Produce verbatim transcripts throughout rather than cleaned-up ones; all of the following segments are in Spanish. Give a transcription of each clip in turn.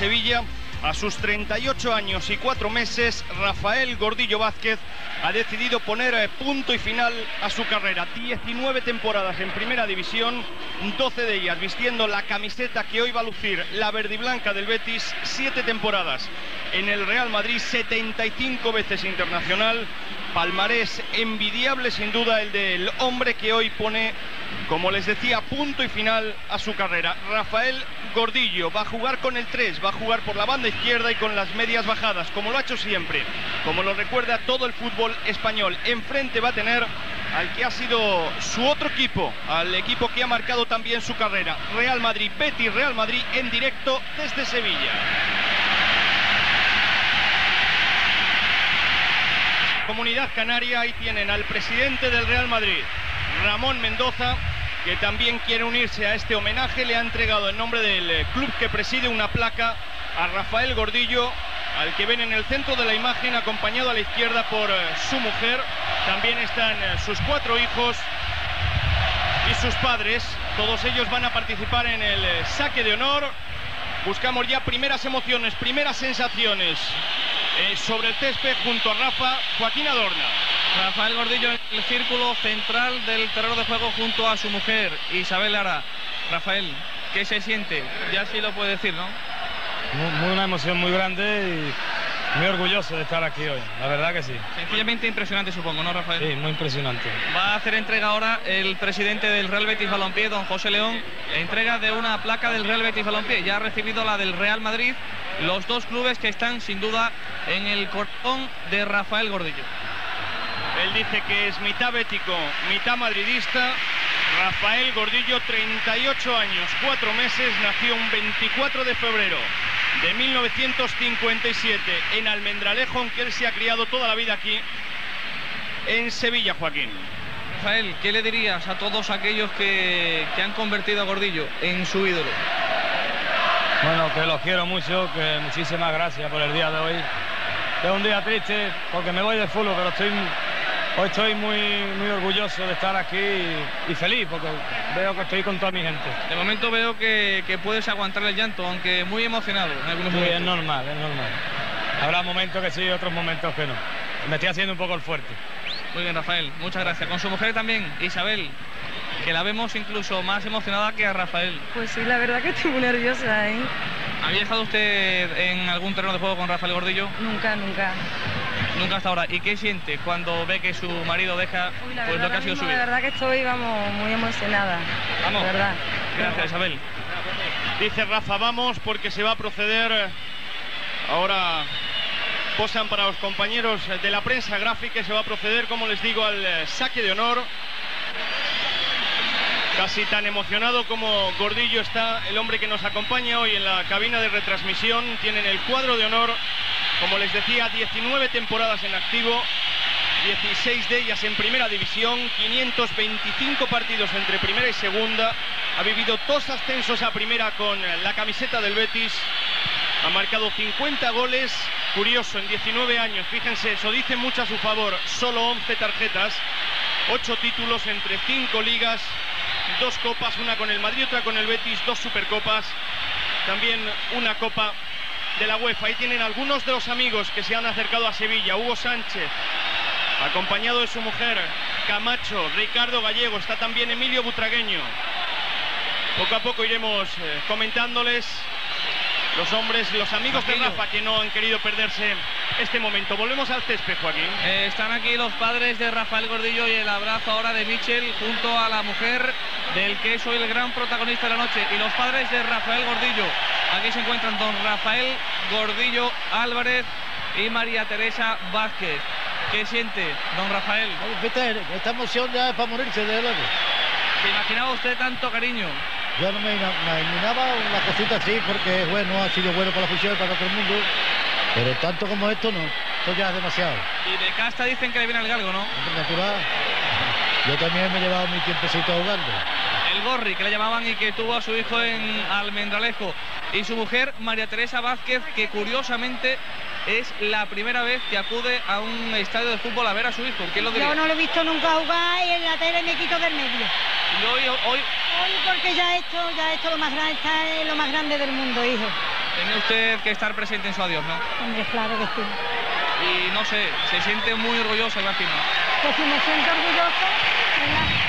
Sevilla. A sus treinta y ocho años y cuatro meses, Rafael Gordillo Vázquez ha decidido poner punto y final a su carrera. diecinueve temporadas en Primera División, doce de ellas vistiendo la camiseta que hoy va a lucir la verdiblanca del Betis, siete temporadas en el Real Madrid, setenta y cinco veces internacional. Palmarés envidiable sin duda el del hombre que hoy pone, como les decía, punto y final a su carrera. Rafael Gordillo va a jugar con el tres, va a jugar por la banda izquierda y con las medias bajadas, como lo ha hecho siempre, como lo recuerda todo el fútbol español. Enfrente va a tener al que ha sido su otro equipo, al equipo que ha marcado también su carrera, Real Madrid. Betis Real Madrid en directo desde Sevilla. Comunidad Canaria, ahí tienen al presidente del Real Madrid, Ramón Mendoza, que también quiere unirse a este homenaje. Le ha entregado en nombre del club que preside una placa a Rafael Gordillo, al que ven en el centro de la imagen, acompañado a la izquierda por su mujer. También están sus cuatro hijos y sus padres. Todos ellos van a participar en el saque de honor. Buscamos ya primeras emociones, primeras sensaciones eh, sobre el césped junto a Rafa. Joaquín Adorna. Rafael Gordillo en el círculo central del terreno de juego junto a su mujer, Isabel Lara. Rafael, ¿qué se siente? Ya sí lo puede decir, ¿no? Muy, muy una emoción muy grande y muy orgulloso de estar aquí hoy, la verdad que sí. Sencillamente impresionante, supongo, ¿no, Rafael? Sí, muy impresionante. Va a hacer entrega ahora el presidente del Real Betis Balompié, don José León, entrega de una placa del Real Betis Balompié. Ya ha recibido la del Real Madrid, los dos clubes que están sin duda en el corazón de Rafael Gordillo. Él dice que es mitad bético, mitad madridista. Rafael Gordillo, treinta y ocho años, cuatro meses, nació un veinticuatro de febrero de mil novecientos cincuenta y siete en Almendralejo, aunque él se ha criado toda la vida aquí en Sevilla, Joaquín. Rafael, ¿qué le dirías a todos aquellos que, que han convertido a Gordillo en su ídolo? Bueno, que los quiero mucho, que muchísimas gracias por el día de hoy. Es un día triste porque me voy de fútbol, pero estoy, hoy estoy muy, muy orgulloso de estar aquí y, y feliz porque veo que estoy con toda mi gente. De momento veo que, que puedes aguantar el llanto, aunque muy emocionado en algunos Sí, momentos. es normal, es normal. Habrá momentos que sí y otros momentos que no. Me estoy haciendo un poco el fuerte. Muy bien, Rafael, muchas gracias. Con su mujer también, Isabel, que la vemos incluso más emocionada que a Rafael. Pues sí, la verdad que estoy muy nerviosa, ¿eh? ¿Ha viajado usted en algún terreno de juego con Rafael Gordillo? Nunca, nunca. Nunca hasta ahora. ¿Y qué siente cuando ve que su marido deja Uy, la pues verdad, lo que ha sido su mismo, vida? La verdad que estoy, vamos, muy emocionada. Vamos. La verdad. Gracias, Isabel. Dice Rafa, vamos, porque se va a proceder. Ahora posan para los compañeros de la prensa gráfica y se va a proceder, como les digo, al saque de honor. Casi tan emocionado como Gordillo está el hombre que nos acompaña hoy en la cabina de retransmisión. Tienen el cuadro de honor, como les decía, diecinueve temporadas en activo, dieciséis de ellas en Primera División, quinientos veinticinco partidos entre Primera y Segunda. Ha vivido dos ascensos a Primera con la camiseta del Betis. Ha marcado cincuenta goles. Curioso, en diecinueve años, fíjense, eso dice mucho a su favor. Solo once tarjetas, ocho títulos entre cinco ligas, dos copas, una con el Madrid, otra con el Betis, dos supercopas, también una copa de la UEFA. Ahí tienen algunos de los amigos que se han acercado a Sevilla. Hugo Sánchez, acompañado de su mujer, Camacho, Ricardo Gallego, está también Emilio Butragueño. Poco a poco iremos eh, comentándoles los hombres, los amigos de Rafa que no han querido perderse este momento. Volvemos al césped, Joaquín. Eh, están aquí los padres de Rafael Gordillo y el abrazo ahora de Michel junto a la mujer del que es hoy el gran protagonista de la noche. Y los padres de Rafael Gordillo. Aquí se encuentran don Rafael Gordillo Álvarez y María Teresa Vázquez. ¿Qué siente, don Rafael? Peter, esta emoción ya es para morirse de luego. ¿Se imaginaba usted tanto cariño? Yo no me, me imaginaba una cosita así porque bueno, ha sido bueno para la afición y para todo el mundo, pero tanto como esto no, esto ya es demasiado. Y de casta dicen que le viene el galgo, ¿no? Natural. Yo también me he llevado mi tiempecito jugando. El Gorri, que le llamaban y que tuvo a su hijo en Almendralejo. Y su mujer, María Teresa Vázquez, que curiosamente es la primera vez que acude a un estadio de fútbol a ver a su hijo. ¿Quién lo diría? Yo no lo he visto nunca jugar y en la tele me quito del medio. Y hoy, hoy... Hoy porque ya esto, ya esto lo más grande, está en lo más grande del mundo, hijo. Tiene usted que estar presente en su adiós, ¿no? Hombre, claro que sí. Y no sé, se siente muy orgullosa, imagino. Pues si me siento orgullosa, ¿verdad?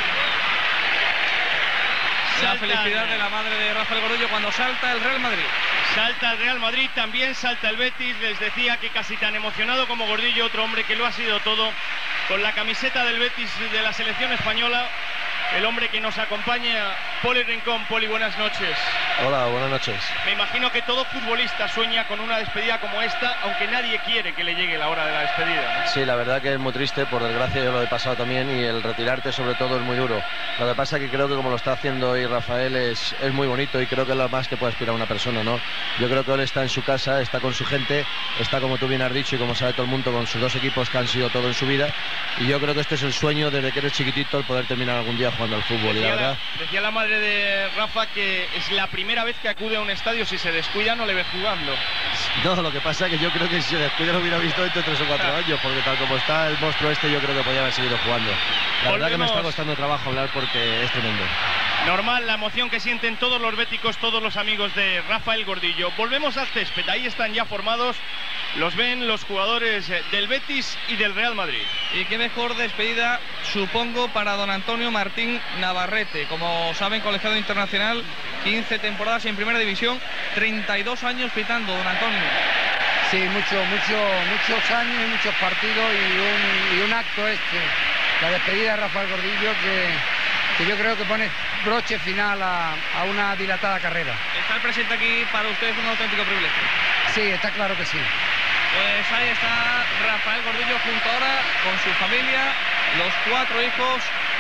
La Salta felicidad el- de la madre de Rafael Gordillo cuando salta el Real Madrid. Salta el Real Madrid, también salta el Betis. Les decía que casi tan emocionado como Gordillo, otro hombre que lo ha sido todo, con la camiseta del Betis de la selección española. El hombre que nos acompaña, Poli Rincón. Poli, buenas noches. Hola, buenas noches. Me imagino que todo futbolista sueña con una despedida como esta, aunque nadie quiere que le llegue la hora de la despedida, ¿no? Sí, la verdad que es muy triste, por desgracia yo lo he pasado también, y el retirarte sobre todo es muy duro. Lo que pasa es que creo que como lo está haciendo hoy Rafael es, es muy bonito, y creo que es lo más que puede aspirar una persona, ¿no? Yo creo que él está en su casa, está con su gente, está, como tú bien has dicho y como sabe todo el mundo, con sus dos equipos que han sido todo en su vida, y yo creo que este es el sueño desde que eres chiquitito, el poder terminar algún día jugando al fútbol. Y la Decía verdad, la, decía la madre de Rafa que es la primera vez que acude a un estadio, si se descuida no le ve jugando. no, lo que pasa es que yo creo que si se descuida lo hubiera visto dentro de tres o cuatro Ah. años, porque tal como está el monstruo este, yo creo que podía haber seguido jugando. La verdad que me está Volvemos. costando trabajo hablar porque es tremendo. Normal la emoción que sienten todos los béticos, todos los amigos de Rafael Gordillo. Volvemos al césped, ahí están ya formados, los ven los jugadores del Betis y del Real Madrid. Y qué mejor despedida, supongo, para don Antonio Martín Navarrete. Como saben, colegiado internacional, quince temporadas en primera división, treinta y dos años pitando, don Antonio. Sí, mucho, mucho, muchos años y muchos partidos y un, y un acto este, la despedida de Rafael Gordillo, que, que yo creo que pone broche final a, a una dilatada carrera. Estar presente aquí para usted es un auténtico privilegio. Sí, está claro que sí. Pues ahí está Rafael Gordillo junto ahora con su familia, los cuatro hijos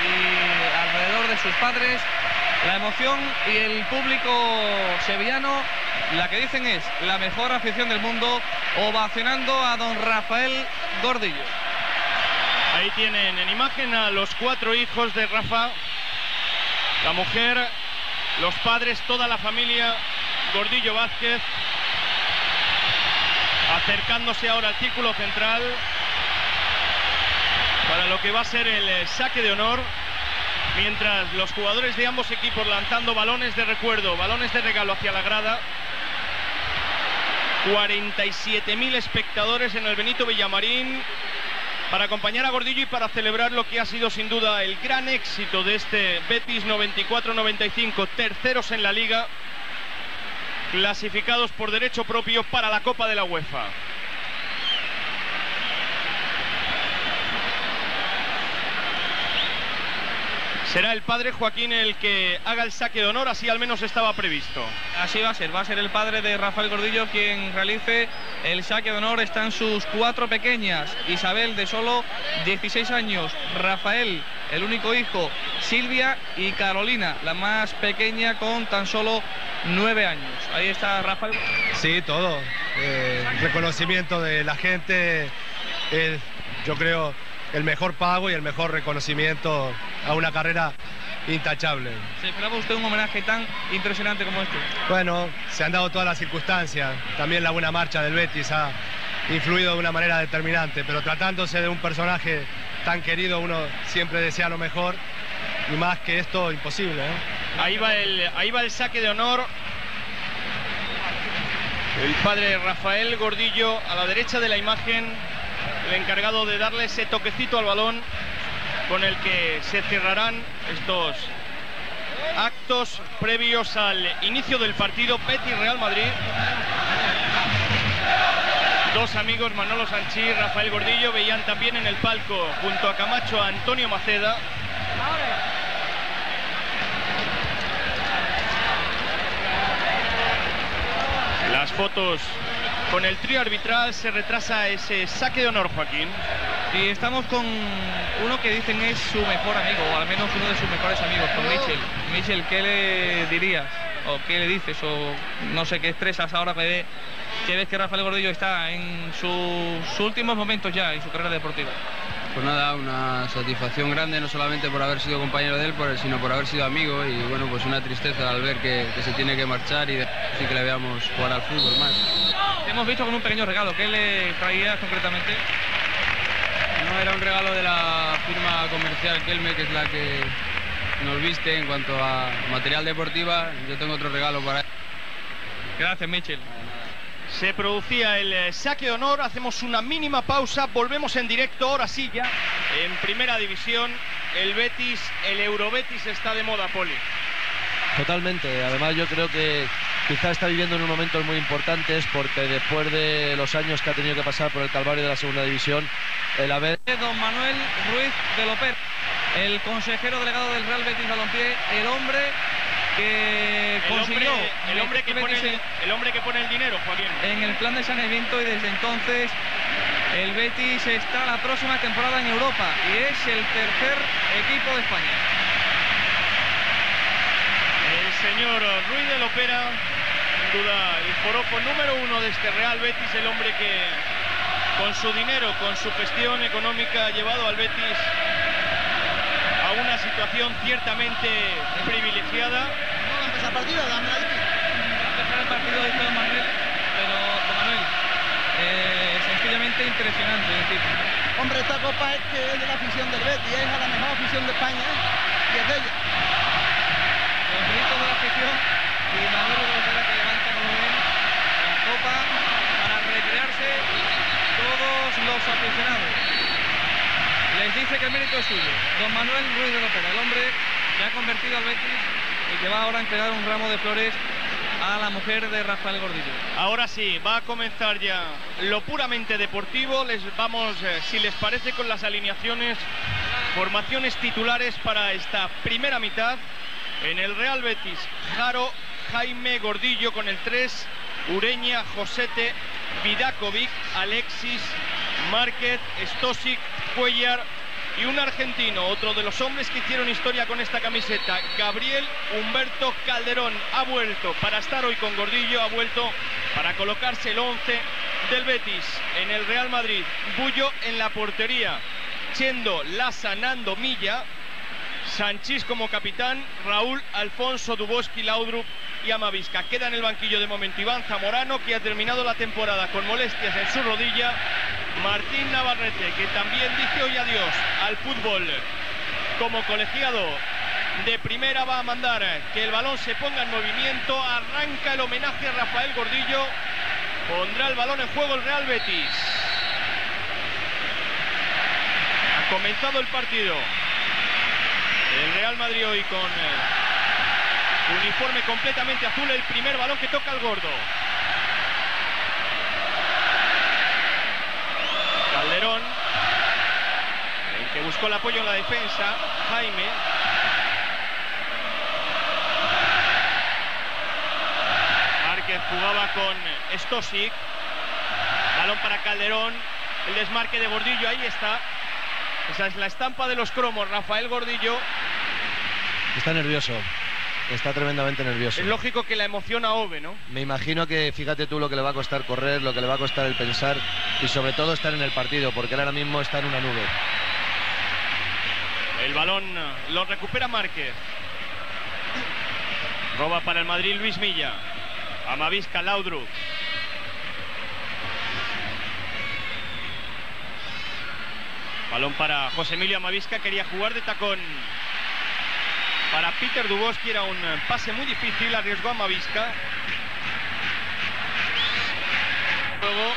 y alrededor de sus padres. La emoción y el público sevillano, la que dicen es la mejor afición del mundo, ovacionando a don Rafael Gordillo. Ahí tienen en imagen a los cuatro hijos de Rafa, la mujer, los padres, toda la familia Gordillo Vázquez, acercándose ahora al círculo central para lo que va a ser el eh, saque de honor, mientras los jugadores de ambos equipos lanzando balones de recuerdo, balones de regalo hacia la grada. cuarenta y siete mil espectadores en el Benito Villamarín para acompañar a Gordillo y para celebrar lo que ha sido sin duda el gran éxito de este Betis noventa y cuatro noventa y cinco, terceros en la liga, clasificados por derecho propio para la Copa de la UEFA. Será el padre Joaquín el que haga el saque de honor, así al menos estaba previsto. Así va a ser, va a ser el padre de Rafael Gordillo quien realice el saque de honor. Están sus cuatro pequeñas, Isabel de solo dieciséis años, Rafael, el único hijo, Silvia, y Carolina, la más pequeña, con tan solo nueve años. Ahí está Rafael. Sí, todo. Eh, reconocimiento de la gente, eh, yo creo el mejor pago y el mejor reconocimiento a una carrera intachable. ¿Se esperaba usted un homenaje tan impresionante como este? Bueno, se han dado todas las circunstancias, también la buena marcha del Betis ha influido de una manera determinante, pero tratándose de un personaje tan querido, uno siempre desea lo mejor, y más que esto, imposible, ¿eh? Ahí va el, ahí va el saque de honor. El padre Rafael Gordillo a la derecha de la imagen, el encargado de darle ese toquecito al balón con el que se cerrarán estos actos previos al inicio del partido Betis-Real Madrid. Dos amigos, Manolo Sanchís, Rafael Gordillo, veían también en el palco junto a Camacho a Antonio Maceda. Las fotos con el trío arbitral, se retrasa ese saque de honor, Joaquín. Y estamos con uno que dicen es su mejor amigo, o al menos uno de sus mejores amigos, con Michel. Michel, ¿qué le dirías? ¿O qué le dices? O no sé, ¿qué expresas ahora que, ve, que ves que Rafael Gordillo está en sus últimos momentos ya en su carrera deportiva? Pues nada, una satisfacción grande, no solamente por haber sido compañero de él, sino por haber sido amigo, y bueno, pues una tristeza al ver que, que se tiene que marchar y decir que le veamos jugar al fútbol más. Te hemos visto con un pequeño regalo, ¿qué le traías concretamente? No, era un regalo de la firma comercial Kelme, que es la que nos viste en cuanto a material deportiva. Yo tengo otro regalo para él. Gracias, Michel. Se producía el eh, saque de honor, hacemos una mínima pausa, volvemos en directo, ahora sí ya, en Primera División, el Betis, el Eurobetis está de moda, Poli. Totalmente, además yo creo que quizá está viviendo en unos momentos muy importantes porque después de los años que ha tenido que pasar por el calvario de la Segunda División, el haber... Don Manuel Ruiz de López, el consejero delegado del Real Betis Balompié, el hombre que el consiguió hombre, el, hombre que pone el, el hombre que pone el dinero, Joaquín, en el plan de saneamiento, y desde entonces el Betis está la próxima temporada en Europa y es el tercer equipo de España. El señor Ruiz de Lopera, sin duda el forofo número uno de este Real Betis, el hombre que con su dinero, con su gestión económica ha llevado al Betis a una situación ciertamente privilegiada. No va a empezar el partido, dame la difícil. Va a empezar el partido, dice don Manuel, pero don Manuel, eh, sencillamente impresionante el tipo. Hombre, esta copa es que es de la afición del Betis, es a la mejor afición de España, ¿eh? Y es de ella. Los gritos de la afición y Manuel Rosera que levanta, como ven, la copa para recrearse todos los aficionados. Les dice que el mérito es suyo. Don Manuel Ruiz de Lopera, el hombre que ha convertido al Betis y que va ahora a entregar un ramo de flores a la mujer de Rafael Gordillo. Ahora sí, va a comenzar ya lo puramente deportivo. Les vamos, eh, si les parece, con las alineaciones, formaciones titulares para esta primera mitad. En el Real Betis, Jaro, Jaime, Gordillo con el tres, Ureña, Josete, Vidakovic, Alexis, Márquez, Stosic, Cuellar y un argentino, otro de los hombres que hicieron historia con esta camiseta, Gabriel Humberto Calderón. Ha vuelto para estar hoy con Gordillo, ha vuelto para colocarse el once del Betis. En el Real Madrid, Bullo en la portería, Chendo, Lasa, Nando, Milla, Sanchís como capitán, Raúl, Alfonso, Duboski, Laudrup y Amavisca. Queda en el banquillo de momento Iván Zamorano, que ha terminado la temporada con molestias en su rodilla. Martín Navarrete, que también dice hoy adiós al fútbol como colegiado de primera, va a mandar que el balón se ponga en movimiento. Arranca el homenaje a Rafael Gordillo, pondrá el balón en juego el Real Betis. Ha comenzado el partido. El Real Madrid hoy con eh, uniforme completamente azul, el primer balón que toca el gordo. Calderón, el que buscó el apoyo en la defensa, Jaime. Márquez jugaba con Stosic. Balón para Calderón, el desmarque de Gordillo, ahí está. Esa es la estampa de los cromos, Rafael Gordillo. Está nervioso, está tremendamente nervioso. Es lógico que la emoción ahove, ¿no? Me imagino que, fíjate tú lo que le va a costar correr, lo que le va a costar el pensar y sobre todo estar en el partido, porque él ahora mismo está en una nube. El balón lo recupera Márquez. Roba para el Madrid Luis Milla. Amavisca, Laudrup. Balón para José Emilio Amavisca, quería jugar de tacón para Peter Duboski, era un pase muy difícil, arriesgó a Amavisca. Luego...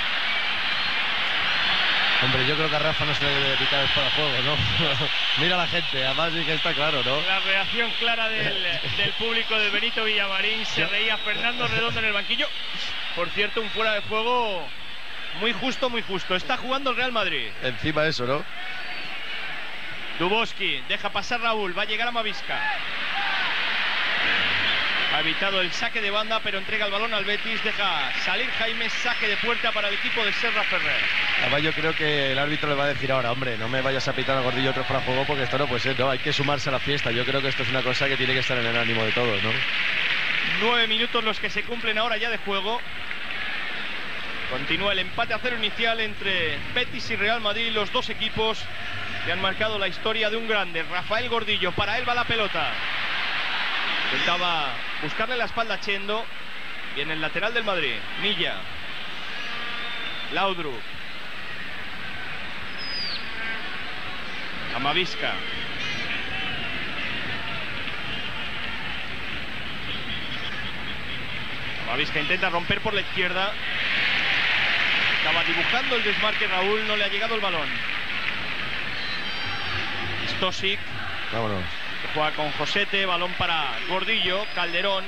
Hombre, yo creo que a Rafa no se le debe pitar el fuera de juego, ¿no? Mira la gente, además sí que está claro, ¿no? La reacción clara del, del público de Benito Villamarín, se reía Fernando Redondo en el banquillo. Por cierto, un fuera de juego muy justo, muy justo. Está jugando el Real Madrid. Encima de eso, ¿no? Duboski, deja pasar Raúl, va a llegar a Amavisca. Ha evitado el saque de banda, pero entrega el balón al Betis, deja salir Jaime, saque de puerta para el equipo de Serra Ferrer. Además yo creo que el árbitro le va a decir ahora, hombre, no me vayas a pitar a Gordillo otro fuera de juego porque esto no puede ser, ¿no? Hay que sumarse a la fiesta. Yo creo que esto es una cosa que tiene que estar en el ánimo de todos, ¿no? Nueve minutos los que se cumplen ahora ya de juego. Continúa el empate a cero inicial entre Betis y Real Madrid, los dos equipos que han marcado la historia de un grande. Rafael Gordillo, para él va la pelota. Intentaba buscarle la espalda a Chendo. Y en el lateral del Madrid, Milla. Laudrup. Amavisca. Mavisca intenta romper por la izquierda. Estaba dibujando el desmarque Raúl, no le ha llegado el balón. Stosic. Vámonos. Que juega con Josete, balón para Gordillo, Calderón.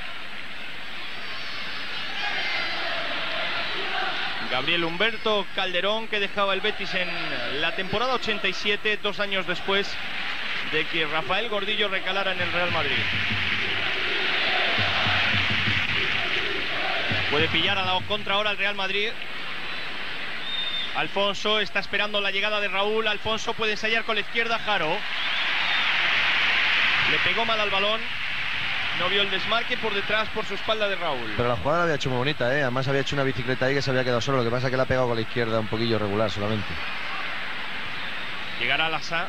Gabriel Humberto Calderón, que dejaba el Betis en la temporada ochenta y siete, dos años después de que Rafael Gordillo recalara en el Real Madrid. Puede pillar a la contra ahora el Real Madrid. Alfonso está esperando la llegada de Raúl. Alfonso puede ensayar con la izquierda. Jaro le pegó mal al balón. No vio el desmarque por detrás, por su espalda de Raúl. Pero la jugada la había hecho muy bonita, ¿eh? Además había hecho una bicicleta ahí que se había quedado solo. Lo que pasa es que la ha pegado con la izquierda un poquillo regular solamente. Llegará Lassa.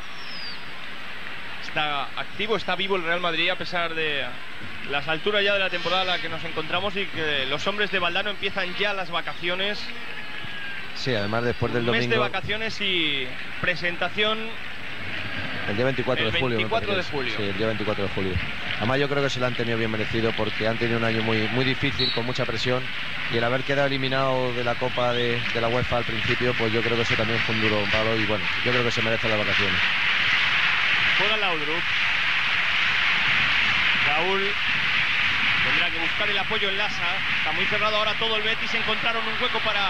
Está activo, está vivo el Real Madrid a pesar de las alturas ya de la temporada en la que nos encontramos y que los hombres de Valdano empiezan ya las vacaciones. Sí, además después del Un mes domingo. de vacaciones y presentación. El día veinticuatro el de julio. veinticuatro de es. julio. Sí, el día veinticuatro de julio. Además yo creo que se lo han tenido bien merecido porque han tenido un año muy, muy difícil, con mucha presión. Y el haber quedado eliminado de la Copa de, de la UEFA al principio, pues yo creo que eso también fue un duro palo. Y bueno, yo creo que se merecen las vacaciones. Juega Laudrup. Raúl tendrá que buscar el apoyo en Lassa. Está muy cerrado ahora todo el Betis. Encontraron un hueco para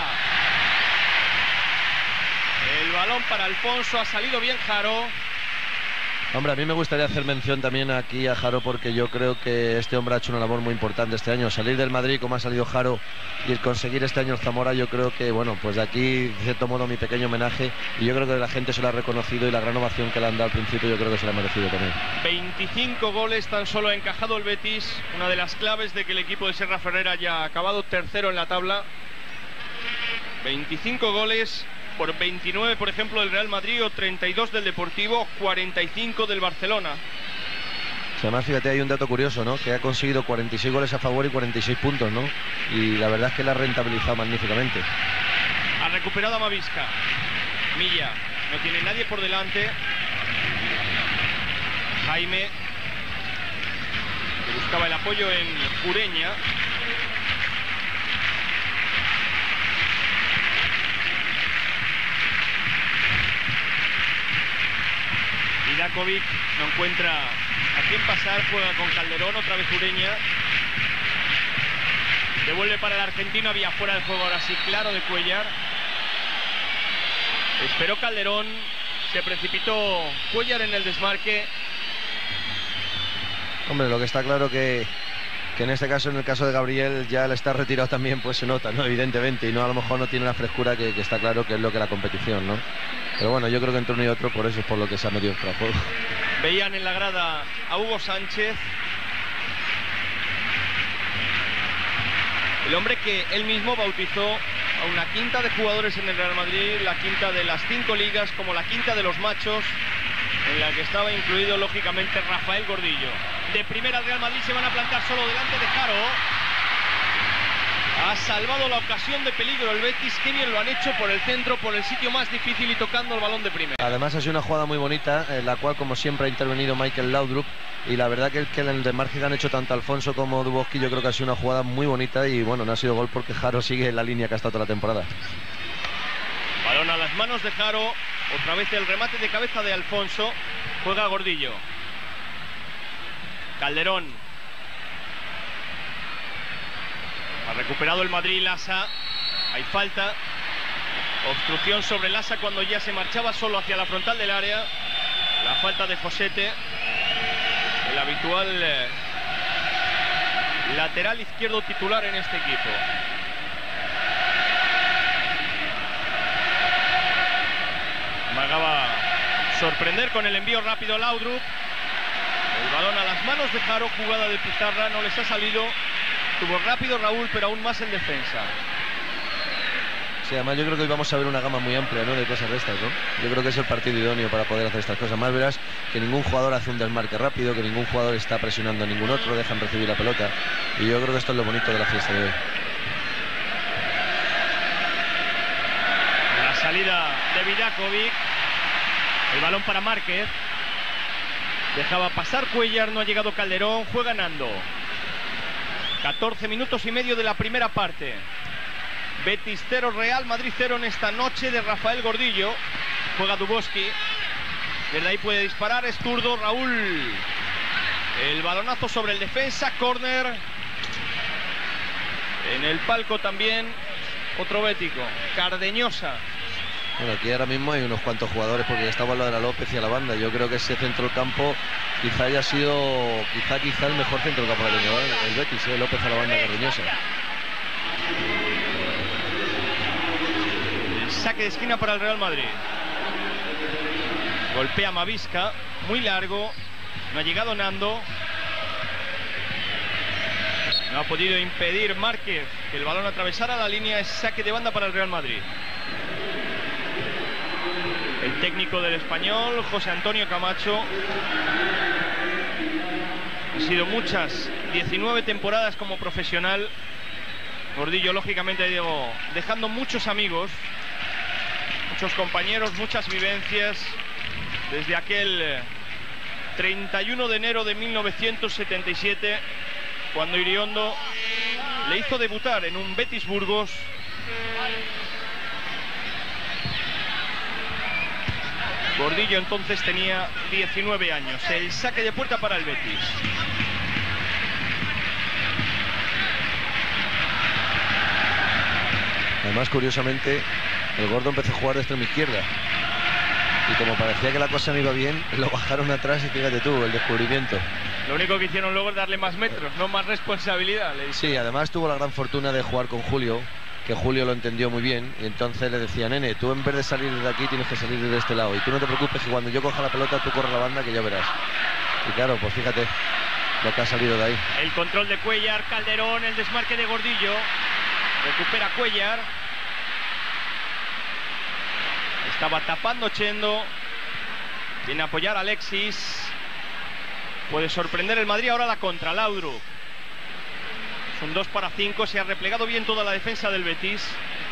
el balón para Alfonso. Ha salido bien Jaro. Hombre, a mí me gustaría hacer mención también aquí a Jaro porque yo creo que este hombre ha hecho una labor muy importante este año. Salir del Madrid como ha salido Jaro y el conseguir este año el Zamora, yo creo que, bueno, pues de aquí, de cierto modo, mi pequeño homenaje. Y yo creo que la gente se lo ha reconocido y la gran ovación que le han dado al principio yo creo que se la ha merecido también. veinticinco goles tan solo ha encajado el Betis. Una de las claves de que el equipo de Serra Ferrer haya acabado tercero en la tabla. veinticinco goles por veintinueve, por ejemplo, del Real Madrid, o treinta y dos del Deportivo, cuarenta y cinco del Barcelona. Además, fíjate, hay un dato curioso, ¿no? Que ha conseguido cuarenta y seis goles a favor y cuarenta y seis puntos, ¿no? Y la verdad es que la ha rentabilizado magníficamente. Ha recuperado a Mavisca. Milla, no tiene nadie por delante. Jaime, que buscaba el apoyo en Ureña. Vidakovic no encuentra a quién pasar, juega con Calderón, otra vez Ureña. Devuelve para el argentino, había fuera de juego ahora sí, claro, de Cuellar. Esperó Calderón, se precipitó Cuellar en el desmarque. Hombre, lo que está claro que, que en este caso, en el caso de Gabriel, ya el estar retirado también pues se nota, ¿no? Evidentemente, y no, a lo mejor no tiene la frescura que, que está claro que es lo que la competición, ¿no? Pero bueno, yo creo que entre uno y otro, por eso es por lo que se ha metido en juego. Veían en la grada a Hugo Sánchez, el hombre que él mismo bautizó a una quinta de jugadores en el Real Madrid, la quinta de las cinco ligas, como la quinta de los machos, en la que estaba incluido lógicamente Rafael Gordillo. De primera el Real Madrid, se van a plantar solo delante de Jaro. Ha salvado la ocasión de peligro el Betis. Qué bien lo han hecho por el centro, por el sitio más difícil y tocando el balón de primera. Además ha sido una jugada muy bonita, en la cual como siempre ha intervenido Michael Laudrup. Y la verdad que el que el desmarque que han hecho tanto Alfonso como Dubovsky, yo creo que ha sido una jugada muy bonita. Y bueno, no ha sido gol porque Jaro sigue en la línea que ha estado toda la temporada. Balón a las manos de Jaro. Otra vez el remate de cabeza de Alfonso. Juega Gordillo. Calderón. Ha recuperado el Madrid Lassa. Hay falta. Obstrucción sobre Lassa cuando ya se marchaba solo hacia la frontal del área. La falta de Josete. El habitual eh, lateral izquierdo titular en este equipo. Magaba sorprender con el envío rápido a Laudrup. El balón a las manos de Jaro, jugada de pizarra, no les ha salido. Tuvo rápido Raúl, pero aún más en defensa. Sí, además yo creo que hoy vamos a ver una gama muy amplia, ¿no?, de cosas de estas, ¿no? Yo creo que es el partido idóneo para poder hacer estas cosas. Más verás que ningún jugador hace un desmarque rápido, que ningún jugador está presionando a ningún otro, dejan recibir la pelota. Y yo creo que esto es lo bonito de la fiesta de hoy. La salida de Vidakovic. El balón para Márquez. Dejaba pasar Cuellar, no ha llegado Calderón, juega Nando. catorce minutos y medio de la primera parte. Betis cero, Real Madrid cero en esta noche de Rafael Gordillo. Juega Duboski. Desde ahí puede disparar, es zurdo Raúl. El balonazo sobre el defensa, córner. En el palco también otro bético, Cardeñosa. Bueno, aquí ahora mismo hay unos cuantos jugadores porque ya estaba lo de la López y a la banda. Yo creo que ese centro del campo quizá haya sido quizá quizá el mejor centro del campo que ha tenido el Betis, ¿eh? López a la banda, Cardeñosa. El saque de esquina para el Real Madrid. Golpea Mavisca, muy largo. No ha llegado Nando. No ha podido impedir Márquez que el balón atravesara la línea. Es saque de banda para el Real Madrid. El técnico del Español, José Antonio Camacho. Ha sido muchas, diecinueve temporadas como profesional. Gordillo, lógicamente, digo, dejando muchos amigos, muchos compañeros, muchas vivencias. Desde aquel treinta y uno de enero de mil novecientos setenta y siete, cuando Iriondo le hizo debutar en un Betis Burgos. Gordillo entonces tenía diecinueve años. El saque de puerta para el Betis. Además, curiosamente, el Gordo empezó a jugar de extremo izquierda. Y como parecía que la cosa no iba bien, lo bajaron atrás y fíjate tú, el descubrimiento. Lo único que hicieron luego es darle más metros, no más responsabilidad. Le sí, además tuvo la gran fortuna de jugar con Julio, que Julio lo entendió muy bien. Y entonces le decía, nene, tú en vez de salir de aquí tienes que salir de este lado. Y tú no te preocupes que cuando yo coja la pelota tú corres la banda que ya verás. Y claro, pues fíjate lo que ha salido de ahí. El control de Cuellar, Calderón, el desmarque de Gordillo. Recupera Cuellar. Estaba tapando Chendo. Viene a apoyar a Alexis. Puede sorprender el Madrid. Ahora la contra, Laudrup. Son dos para cinco. Se ha replegado bien toda la defensa del Betis.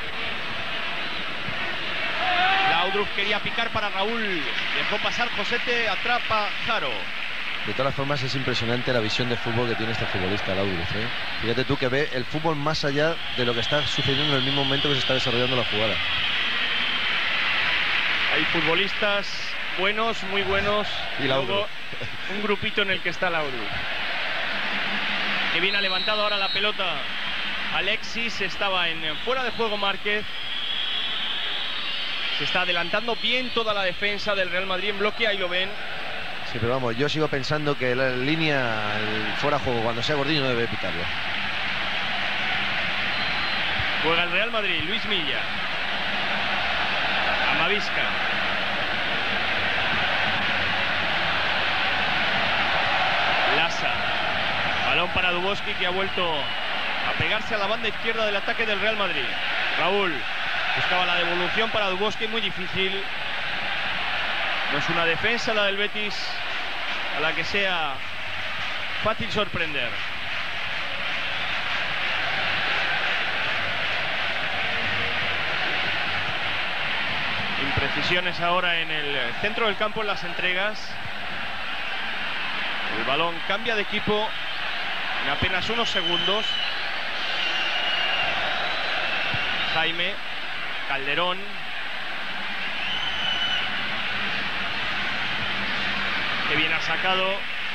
Laudrup quería picar para Raúl. Dejó pasar Josete. Atrapa Jaro. De todas formas es impresionante la visión de fútbol que tiene este futbolista, Laudrup, ¿eh? Fíjate tú que ve el fútbol más allá de lo que está sucediendo en el mismo momento que se está desarrollando la jugada. Hay futbolistas buenos, muy buenos. Y Laudrup. Un grupito en el que está Laudrup. Que bien ha levantado ahora la pelota Alexis. Estaba en fuera de juego Márquez. Se está adelantando bien toda la defensa del Real Madrid en bloque. Ahí lo ven. Sí, pero vamos, yo sigo pensando que la línea el fuera de juego cuando sea Gordillo no debe pitarlo. Juega el Real Madrid, Luis Milla. Amavisca. Lasa. Balón para Duboski, que ha vuelto a pegarse a la banda izquierda del ataque del Real Madrid. Raúl buscaba la devolución para Duboski, muy difícil. No es una defensa la del Betis a la que sea fácil sorprender. Imprecisiones ahora en el centro del campo en las entregas. El balón cambia de equipo en apenas unos segundos. Jaime, Calderón. Que bien ha sacado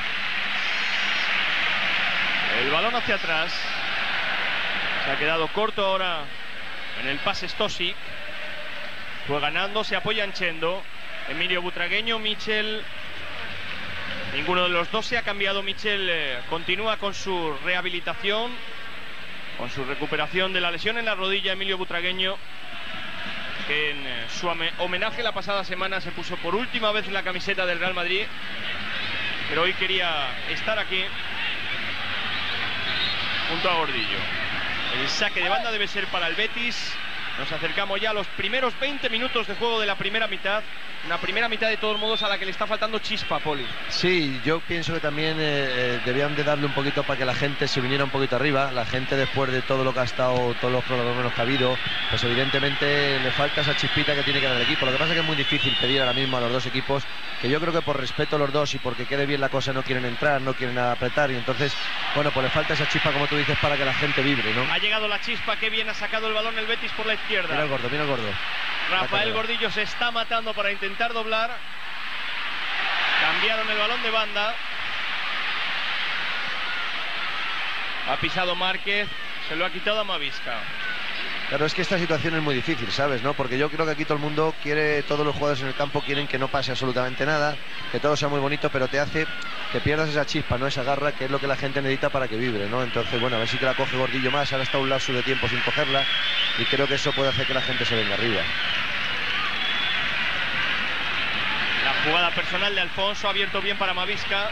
el balón hacia atrás. Se ha quedado corto ahora en el pase Stosic. Fue ganando, se apoya en Chendo. Emilio Butragueño, Michel. Ninguno de los dos se ha cambiado. Michel eh, continúa con su rehabilitación, con su recuperación de la lesión en la rodilla. Emilio Butragueño, que en eh, su homenaje la pasada semana se puso por última vez la camiseta del Real Madrid, pero hoy quería estar aquí junto a Gordillo. El saque de banda debe ser para el Betis. Nos acercamos ya a los primeros veinte minutos de juego de la primera mitad. Una primera mitad de todos modos a la que le está faltando chispa, Poli. Sí, yo pienso que también eh, debían de darle un poquito para que la gente se viniera un poquito arriba. La gente, después de todo lo que ha estado, todos los problemas que ha habido, pues evidentemente le falta esa chispita que tiene que dar el equipo. Lo que pasa es que es muy difícil pedir ahora mismo a los dos equipos, que yo creo que por respeto a los dos y porque quede bien la cosa no quieren entrar, no quieren apretar, y entonces, bueno, pues le falta esa chispa, como tú dices, para que la gente vibre, ¿no? Ha llegado la chispa, qué bien ha sacado el balón el Betis por la izquierda. Mira el gordo, mira el gordo. Rafael Gordillo se está matando para intentar doblar. Cambiaron el balón de banda. Ha pisado Márquez, se lo ha quitado a Mavisca. Claro, es que esta situación es muy difícil, ¿sabes? ¿No? Porque yo creo que aquí todo el mundo quiere, todos los jugadores en el campo quieren que no pase absolutamente nada, que todo sea muy bonito, pero te hace que pierdas esa chispa, ¿no? Esa garra, que es lo que la gente necesita para que vibre, ¿no? Entonces, bueno, a ver si que la coge Gordillo más. Ahora está un lapso de tiempo sin cogerla y creo que eso puede hacer que la gente se venga arriba. La jugada personal de Alfonso ha abierto bien para Mavisca.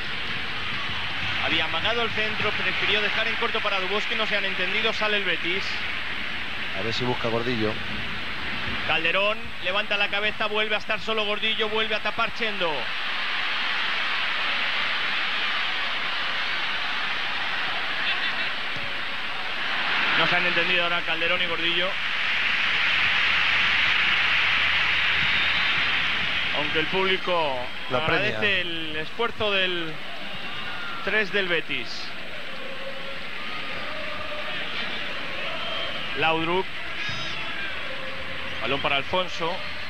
Había amagado el centro, prefirió dejar en corto para Duboski, no se han entendido, sale el Betis. A ver si busca Gordillo. Calderón levanta la cabeza, vuelve a estar solo Gordillo, vuelve a tapar Chendo. No se han entendido ahora Calderón y Gordillo. Aunque el público Lo agradece premia. el esfuerzo del tres del Betis. Laudrup. Balón para Alfonso.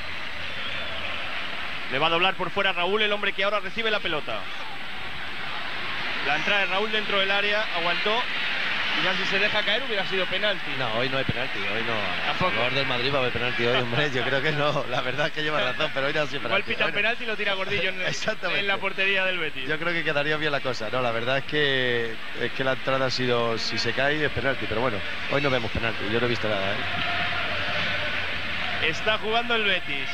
Le va a doblar por fuera Raúl, el hombre que ahora recibe la pelota. La entrada de Raúl dentro del área, aguantó. Y ya si se deja caer hubiera sido penalti. No, hoy no hay penalti, hoy no. Tampoco. A favor del Madrid va a haber penalti hoy, hombre. Yo creo que no. La verdad es que lleva razón, pero hoy no ha sido Igual penalti. pita Hoy no. penalti y lo tira Gordillo en, Exactamente. en la portería del Betis. Yo creo que quedaría bien la cosa. No, la verdad es que es que la entrada ha sido, si se cae es penalti, pero bueno, hoy no vemos penalti. Yo no he visto nada, ¿eh? Está jugando el Betis.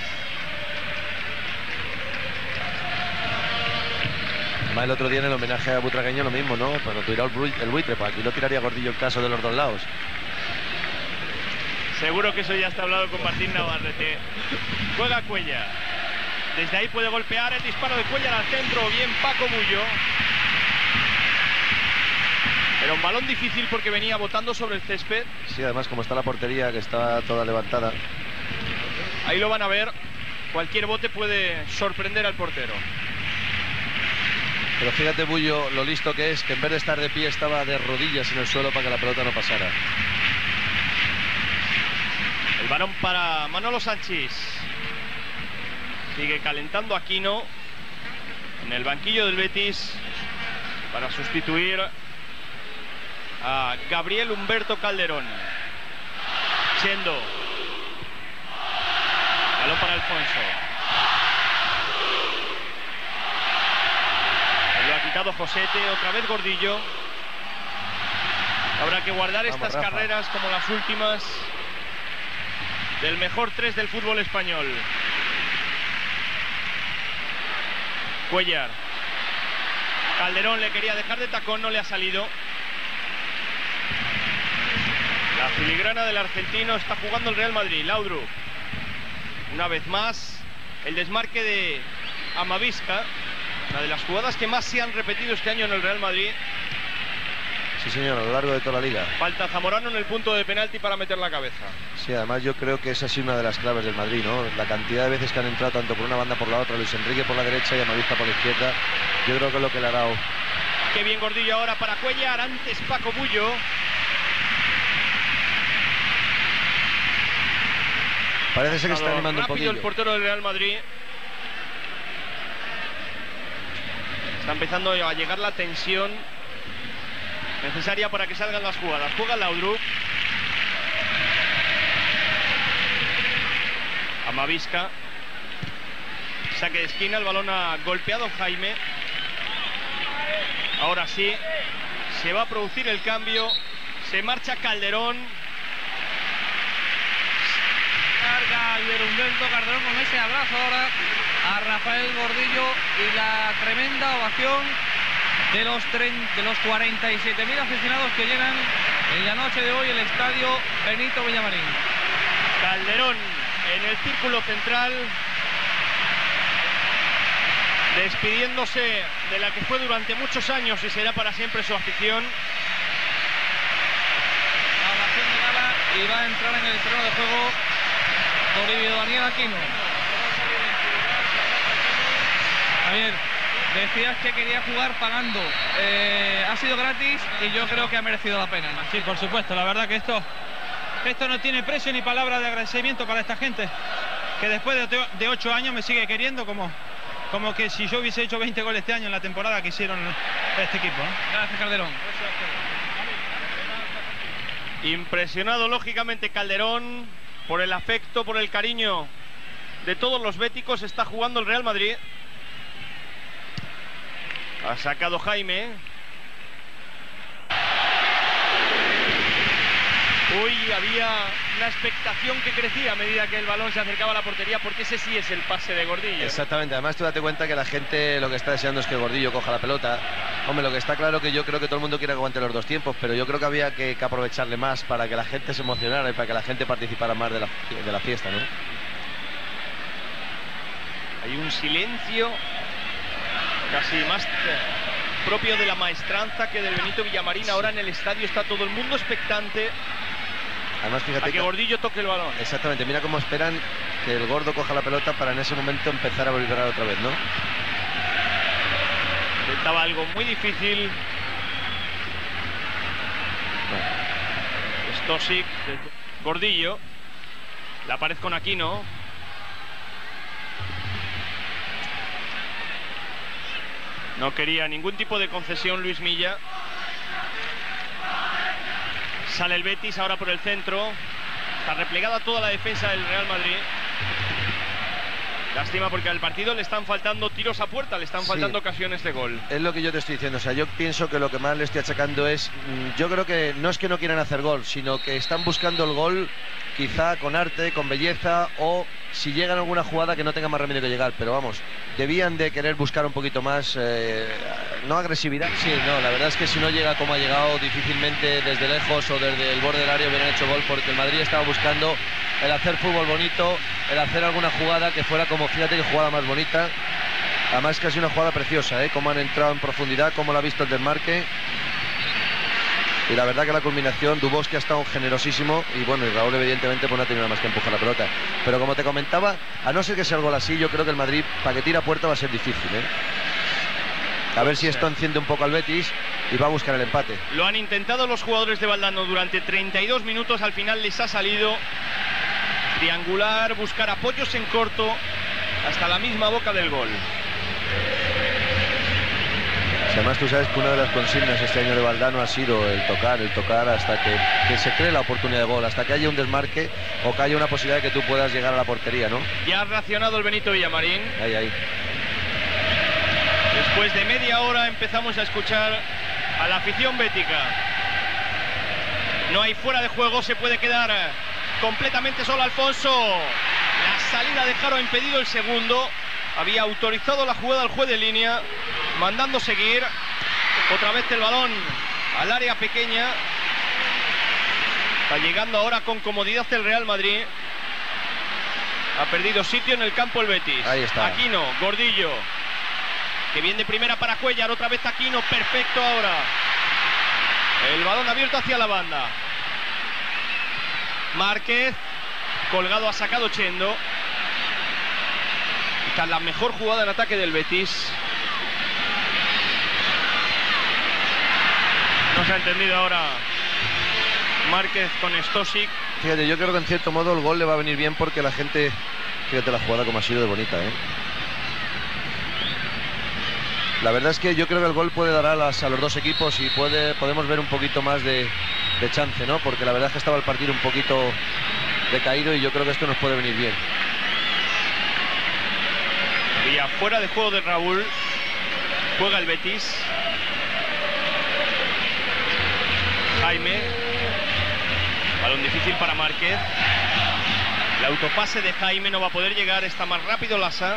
Además, el otro día en el homenaje a Butragueño lo mismo, ¿no? Cuando tiró el, bui- el buitre, pues aquí lo tiraría Gordillo en caso de los dos lados. Seguro que eso ya está hablado con Martín Navarrete. Juega Cuellar. Desde ahí puede golpear el disparo de Cuellar al centro. Bien Paco Bullo. Era un balón difícil porque venía botando sobre el césped. Sí, además como está la portería, que está toda levantada. Ahí lo van a ver. Cualquier bote puede sorprender al portero. Pero fíjate, Bullo, lo listo que es, que en vez de estar de pie estaba de rodillas en el suelo para que la pelota no pasara. El balón para Manolo Sanchís. Sigue calentando Aquino en el banquillo del Betis para sustituir a Gabriel Humberto Calderón. Chendo. Balón para Alfonso. Lo ha quitado Josete, otra vez Gordillo. Habrá que guardar Vamos, estas Rafa. carreras como las últimas del mejor tres del fútbol español. Cuellar. Calderón le quería dejar de tacón, no le ha salido. La filigrana del argentino, está jugando el Real Madrid. Laudrup. Una vez más, el desmarque de Amavisca. Una de las jugadas que más se han repetido este año en el Real Madrid. Sí, señor, a lo largo de toda la liga. Falta Zamorano en el punto de penalti para meter la cabeza. Sí, además yo creo que esa ha sido una de las claves del Madrid, ¿no? La cantidad de veces que han entrado tanto por una banda por la otra, Luis Enrique por la derecha y Amavisca por la izquierda. Yo creo que es lo que le ha dado. Qué bien Gordillo ahora para Cuellar, antes Paco Bullo. Parece ser que está Rápido animando un poquillo. el portero del Real Madrid. Está empezando a llegar la tensión necesaria para que salgan las jugadas. Juega Laudrup. Amavisca. Saque de esquina, el balón ha golpeado Jaime. Ahora sí, se va a producir el cambio. Se marcha Calderón. Carga Humberto Calderón con ese abrazo ahora a Rafael Gordillo y la tremenda ovación de los, de los cuarenta y siete mil aficionados que llenan en la noche de hoy el estadio Benito Villamarín. Calderón en el círculo central, despidiéndose de la que fue durante muchos años y será para siempre su afición. La oración de gala, y va a entrar en el terreno de juego Toribio Daniel Aquino. Javier, decías que quería jugar pagando. Eh, ha sido gratis y yo creo que ha merecido la pena. Sí, por supuesto. La verdad que esto, esto no tiene precio ni palabra de agradecimiento para esta gente, que después de, de ocho años me sigue queriendo como, como que si yo hubiese hecho veinte goles este año en la temporada que hicieron este equipo, ¿no? Gracias, Calderón. Impresionado, lógicamente, Calderón por el afecto, por el cariño de todos los béticos. Está jugando el Real Madrid. Ha sacado Jaime. Uy, había una expectación que crecía a medida que el balón se acercaba a la portería, porque ese sí es el pase de Gordillo. Exactamente, además tú date cuenta que la gente lo que está deseando es que Gordillo coja la pelota. Hombre, lo que está claro que yo creo que todo el mundo quiere que aguante los dos tiempos, pero yo creo que había que, que aprovecharle más para que la gente se emocionara y para que la gente participara más de la, de la fiesta, ¿no? Hay un silencio casi más propio de la maestranza que del Benito Villamarín. Ahora en el estadio está todo el mundo expectante. Además, fíjate a que Gordillo toque el balón. Exactamente, mira cómo esperan que el gordo coja la pelota para en ese momento empezar a vibrar otra vez, ¿no? Intentaba algo muy difícil. Bueno. Stosic, Gordillo. La pared con Aquino. No quería ningún tipo de concesión Luis Milla. Sale el Betis ahora por el centro. Está replegada toda la defensa del Real Madrid. Lástima porque al partido le están faltando tiros a puerta, le están faltando sí. ocasiones de gol. Es lo que yo te estoy diciendo, o sea, yo pienso que lo que más le estoy achacando es, yo creo que no es que no quieran hacer gol, sino que están buscando el gol quizá con arte, con belleza, o si llegan a alguna jugada que no tenga más remedio que llegar, pero vamos, debían de querer buscar un poquito más, eh, no agresividad, sí, no, la verdad es que si no llega como ha llegado, difícilmente desde lejos o desde el borde del área hubieran hecho gol, porque el Madrid estaba buscando el hacer fútbol bonito, el hacer alguna jugada que fuera como, fíjate qué jugada más bonita, además casi una jugada preciosa, ¿eh? Cómo han entrado en profundidad, cómo lo ha visto el desmarque. Y la verdad que la combinación, Dubovsky ha estado generosísimo y bueno, y Raúl evidentemente pues no ha tenido nada más que empujar la pelota. Pero como te comentaba, a no ser que sea el gol así, yo creo que el Madrid, para que tire a puerta, va a ser difícil, ¿eh? A ver si esto enciende un poco al Betis y va a buscar el empate. Lo han intentado los jugadores de Valdano durante treinta y dos minutos, al final les ha salido triangular, buscar apoyos en corto, hasta la misma boca del gol. Además tú sabes que una de las consignas este año de Valdano ha sido el tocar, el tocar hasta que, que se cree la oportunidad de gol, hasta que haya un desmarque o que haya una posibilidad de que tú puedas llegar a la portería, ¿no? Ya ha reaccionado el Benito Villamarín. Ahí, ahí. Después de media hora empezamos a escuchar a la afición bética. No hay fuera de juego, se puede quedar completamente solo Alfonso. La salida de Jaro ha impedido el segundo. Había autorizado la jugada al juez de línea, mandando seguir. Otra vez el balón al área pequeña. Está llegando ahora con comodidad el Real Madrid. Ha perdido sitio en el campo el Betis. Ahí está. Aquino, Gordillo. Que viene de primera para Cuellar. Otra vez Aquino, perfecto ahora. El balón abierto hacia la banda. Márquez, colgado, ha sacado Chendo. Esta es la mejor jugada en ataque del Betis. No se ha entendido ahora Márquez con Stosic. Fíjate, yo creo que en cierto modo el gol le va a venir bien porque la gente... Fíjate la jugada como ha sido de bonita, ¿eh? La verdad es que yo creo que el gol puede dar alas a los dos equipos y puede, podemos ver un poquito más de, de chance, ¿no? Porque la verdad es que estaba el partido un poquito decaído y yo creo que esto nos puede venir bien. Y afuera de juego de Raúl, juega el Betis. Jaime, balón difícil para Márquez. El autopase de Jaime no va a poder llegar, está más rápido Lasa.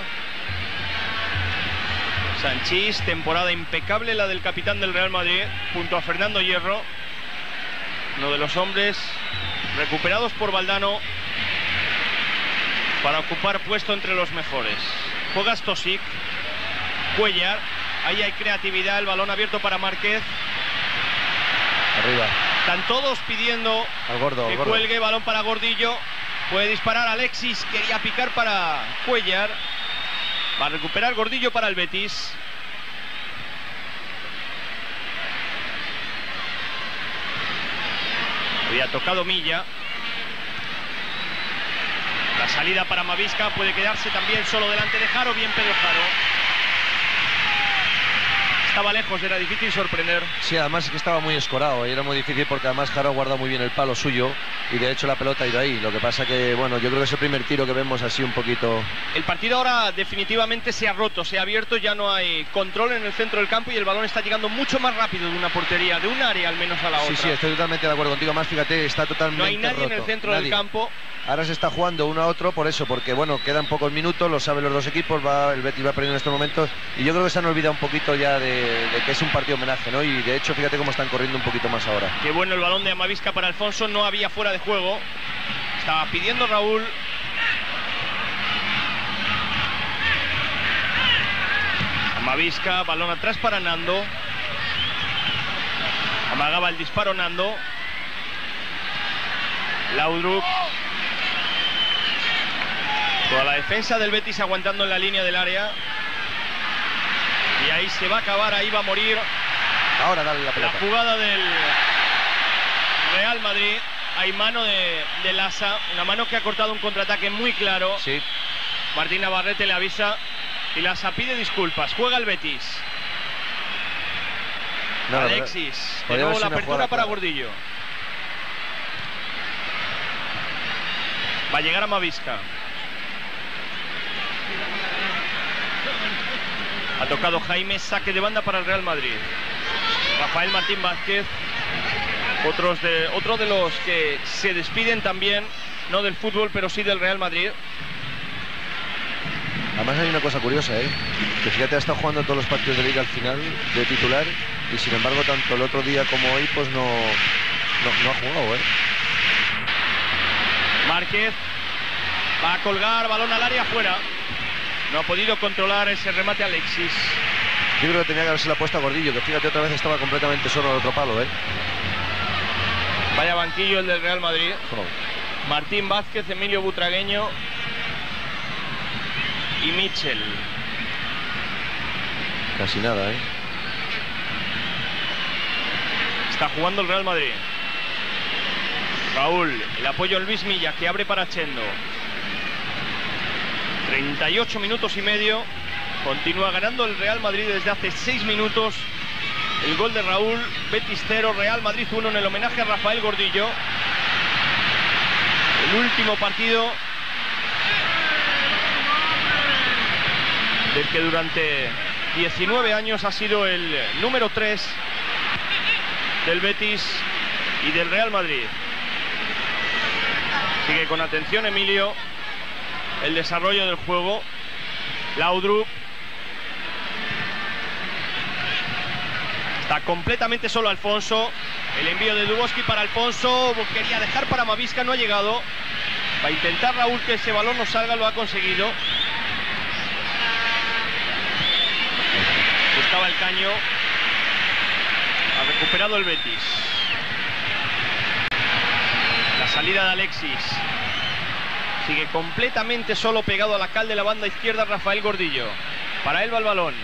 Sanchís, temporada impecable la del capitán del Real Madrid, junto a Fernando Hierro. Uno de los hombres recuperados por Valdano para ocupar puesto entre los mejores. Juega Stosic, Cuellar, ahí hay creatividad, el balón abierto para Márquez. Arriba. Están todos pidiendo al gordo, que al gordo. cuelgue, balón para Gordillo. Puede disparar Alexis, quería picar para Cuellar. Va a recuperar Gordillo para el Betis. Había tocado Milla. La salida para Mavisca, puede quedarse también solo delante de Jaro. Bien Pedro Jaro. Estaba lejos, era difícil sorprender. Sí, además es que estaba muy escorado y era muy difícil porque además Jaro guarda muy bien el palo suyo y de hecho la pelota ha ido ahí. Lo que pasa que, bueno, yo creo que es el primer tiro que vemos así un poquito... El partido ahora definitivamente se ha roto, se ha abierto, ya no hay control en el centro del campo y el balón está llegando mucho más rápido de una portería, de un área al menos a la otra. Sí, sí, estoy totalmente de acuerdo contigo. Más fíjate, está totalmente No hay nadie roto. en el centro nadie. del campo. Ahora se está jugando uno a otro por eso, porque bueno, quedan pocos minutos, lo saben los dos equipos, va, el Betis va perdiendo en estos momentos y yo creo que se han olvidado un poquito ya de, de que es un partido homenaje, ¿no? Y de hecho, fíjate cómo están corriendo un poquito más ahora. Qué bueno el balón de Amavisca para Alfonso, no había fuera de juego. Estaba pidiendo Raúl. Amavisca, balón atrás para Nando. Amagaba el disparo Nando. Laudrup. Toda la defensa del Betis aguantando en la línea del área. Y ahí se va a acabar, ahí va a morir. Ahora dale la pelota. La jugada del Real Madrid. Hay mano de, de Lassa. Una mano que ha cortado un contraataque muy claro. Sí. Martín Navarrete le avisa. Y Lassa pide disculpas. Juega el Betis. No, Alexis. De nuevo nuevo la apertura para clara. Gordillo. Va a llegar a Mavisca. Ha tocado Jaime, saque de banda para el Real Madrid. Rafael Martín Vázquez. Otros de, otro de los que se despiden también, no del fútbol, pero sí del Real Madrid. Además hay una cosa curiosa, ¿eh? Que fíjate, ha estado jugando todos los partidos de liga al final de titular y sin embargo tanto el otro día como hoy pues no, no, no ha jugado, ¿eh? Márquez va a colgar, balón al área, fuera. No ha podido controlar ese remate Alexis. Yo creo que tenía que haberse la puesto a Gordillo, que fíjate otra vez estaba completamente solo al otro palo, ¿eh? Vaya banquillo el del Real Madrid. Oh. Martín Vázquez, Emilio Butragueño y Michel. Casi nada, ¿eh? Está jugando el Real Madrid. Raúl, el apoyo a Luis Milla, que abre para Chendo. treinta y ocho minutos y medio. Continúa ganando el Real Madrid desde hace seis minutos. El gol de Raúl. Betis cero, Real Madrid uno en el homenaje a Rafael Gordillo. El último partido del que durante diecinueve años ha sido el número tres del Betis y del Real Madrid. Sigue con atención Emilio el desarrollo del juego. Laudrup está completamente solo Alfonso. El envío de Dubowski para Alfonso. Quería dejar para Mavisca, no ha llegado. Va a intentar Raúl que ese balón no salga, lo ha conseguido. Buscaba el caño. Ha recuperado el Betis. La salida de Alexis. Sigue completamente solo, pegado a la cal de la banda izquierda Rafael Gordillo. Para él va el balón.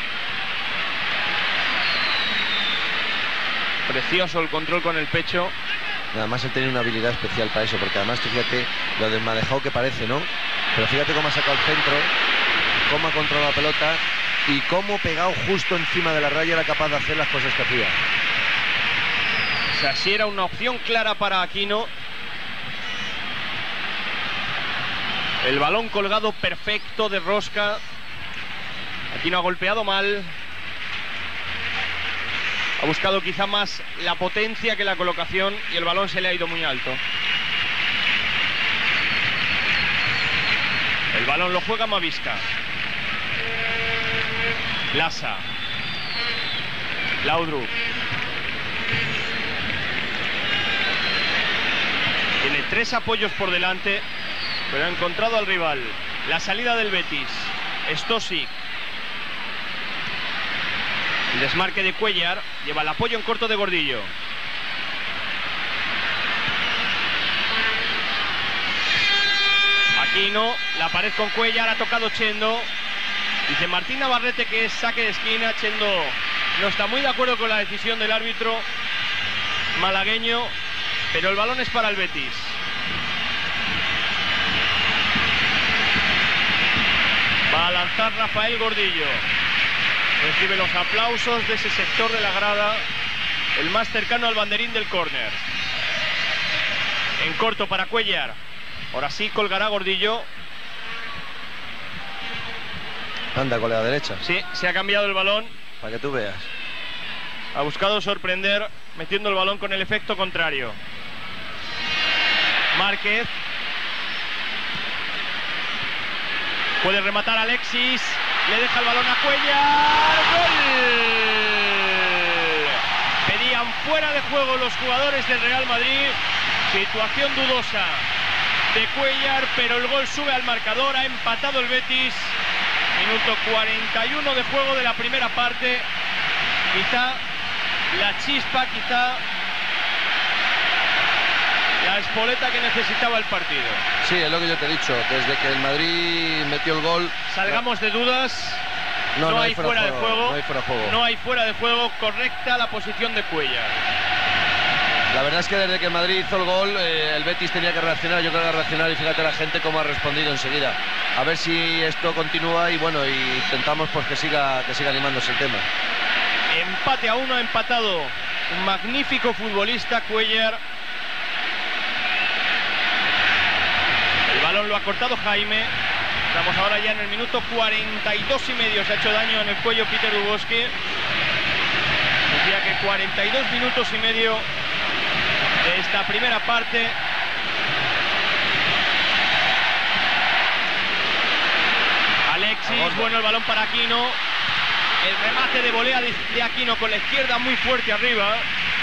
Precioso el control con el pecho. Además él tiene una habilidad especial para eso, porque además fíjate lo desmadejado que parece, ¿no? Pero fíjate cómo ha sacado el centro, cómo ha controlado la pelota y cómo pegado justo encima de la raya era capaz de hacer las cosas que hacía. O sea, sí era una opción clara para Aquino. El balón colgado perfecto de rosca. Aquino ha golpeado mal. Ha buscado quizá más la potencia que la colocación y el balón se le ha ido muy alto. El balón lo juega Mavisca. Lassa. Laudrup. Tiene tres apoyos por delante. pero ha encontrado al rival. La salida del Betis. Stosic. El desmarque de Cuéllar. Lleva el apoyo en corto de Gordillo. Aquino, la pared con Cuéllar, ha tocado Chendo. Dice Martín Navarrete que es saque de esquina. Chendo no está muy de acuerdo con la decisión del árbitro malagueño, pero el balón es para el Betis. Va a lanzar Rafael Gordillo. Recibe los aplausos de ese sector de la grada, el más cercano al banderín del córner. En corto para Cuéllar. Ahora sí colgará Gordillo. Anda, con la derecha. Sí, se ha cambiado el balón. Para que tú veas. Ha buscado sorprender metiendo el balón con el efecto contrario. Márquez. Puede rematar Alexis. Le deja el balón a Cuéllar. ¡Gol! Pedían fuera de juego los jugadores del Real Madrid. Situación dudosa de Cuéllar, pero el gol sube al marcador. Ha empatado el Betis. Minuto cuarenta y uno de juego de la primera parte. Quizá la chispa, quizá la espoleta que necesitaba el partido. Sí, es lo que yo te he dicho. Desde que el Madrid metió el gol... Salgamos de dudas. No, no, no hay, hay fuera, fuera juego, de juego. no hay fuera de juego. No hay fuera de juego. Correcta la posición de Cuéllar. La verdad es que desde que el Madrid hizo el gol, eh, el Betis tenía que reaccionar. Yo creo que reaccionar, y fíjate la gente cómo ha respondido enseguida. A ver si esto continúa y bueno, y intentamos pues que siga, que siga animándose el tema. Empate a uno, ha empatado un magnífico futbolista, Cuéllar. El balón lo ha cortado Jaime. Estamos ahora ya en el minuto cuarenta y dos y medio. Se ha hecho daño en el cuello Peter Dubowski. Decía que cuarenta y dos minutos y medio de esta primera parte. Alexis, bueno el balón para Aquino. El remate de volea de, de Aquino con la izquierda muy fuerte arriba.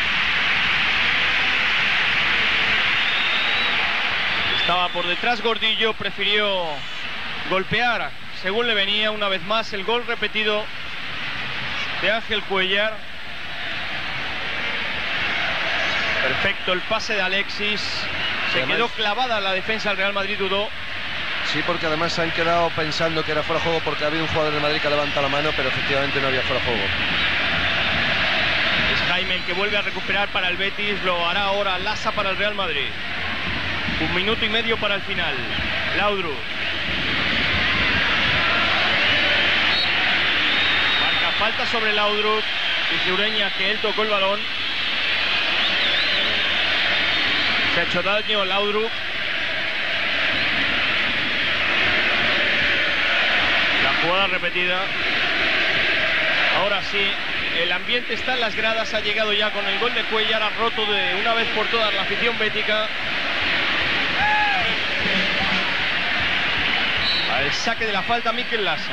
Estaba por detrás Gordillo, prefirió golpear según le venía. Una vez más el gol repetido de Ángel Cuéllar. Perfecto el pase de Alexis. Se además quedó clavada la defensa del Real Madrid, dudó. Sí, porque además se han quedado pensando que era fuera de juego porque había un jugador de Madrid que levanta la mano, pero efectivamente no había fuera de juego. Es Jaime el que vuelve a recuperar para el Betis. Lo hará ahora Lasa para el Real Madrid. Un minuto y medio para el final. Laudrup. Marca falta sobre Laudrup. Dice Ureña que él tocó el balón. Se ha hecho daño Laudrup. La jugada repetida. Ahora sí, el ambiente está en las gradas. Ha llegado ya con el gol de Cuéllar. Ha roto de una vez por todas la afición bética. Al saque de la falta Mikel Lasa.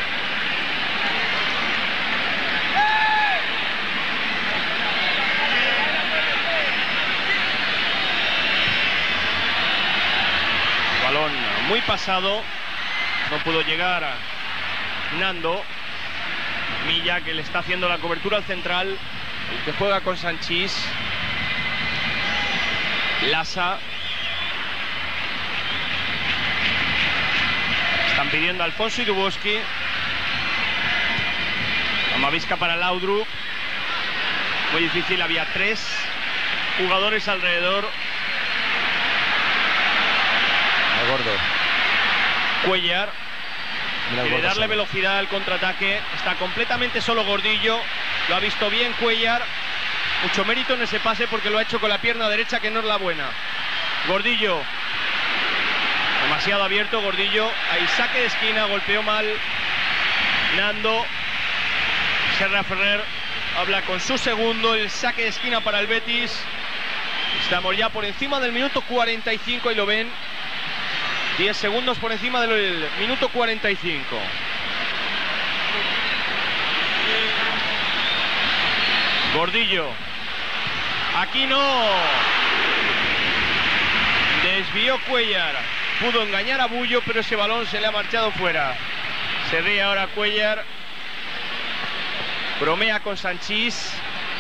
Balón muy pasado. No pudo llegar a Nando. Milla que le está haciendo la cobertura al central. El que juega con Sanchís. Lasa. Están pidiendo a Alfonso y Dubowski. Amavisca para Laudrup. Muy difícil, había tres jugadores alrededor. El gordo. Cuéllar. Mira, quiere darle solo velocidad al contraataque. Está completamente solo Gordillo. Lo ha visto bien Cuéllar. Mucho mérito en ese pase porque lo ha hecho con la pierna derecha, que no es la buena. Gordillo. Demasiado abierto Gordillo. Ahí saque de esquina, golpeó mal Nando. Serra Ferrer habla con su segundo. El saque de esquina para el Betis. Estamos ya por encima del minuto cuarenta y cinco y lo ven. diez segundos por encima del minuto cuarenta y cinco. Gordillo. Aquí no. Desvió Cuéllar. pudo engañar a Bullo, pero ese balón se le ha marchado fuera. Se ríe ahora Cuéllar. Bromea con Sanchís.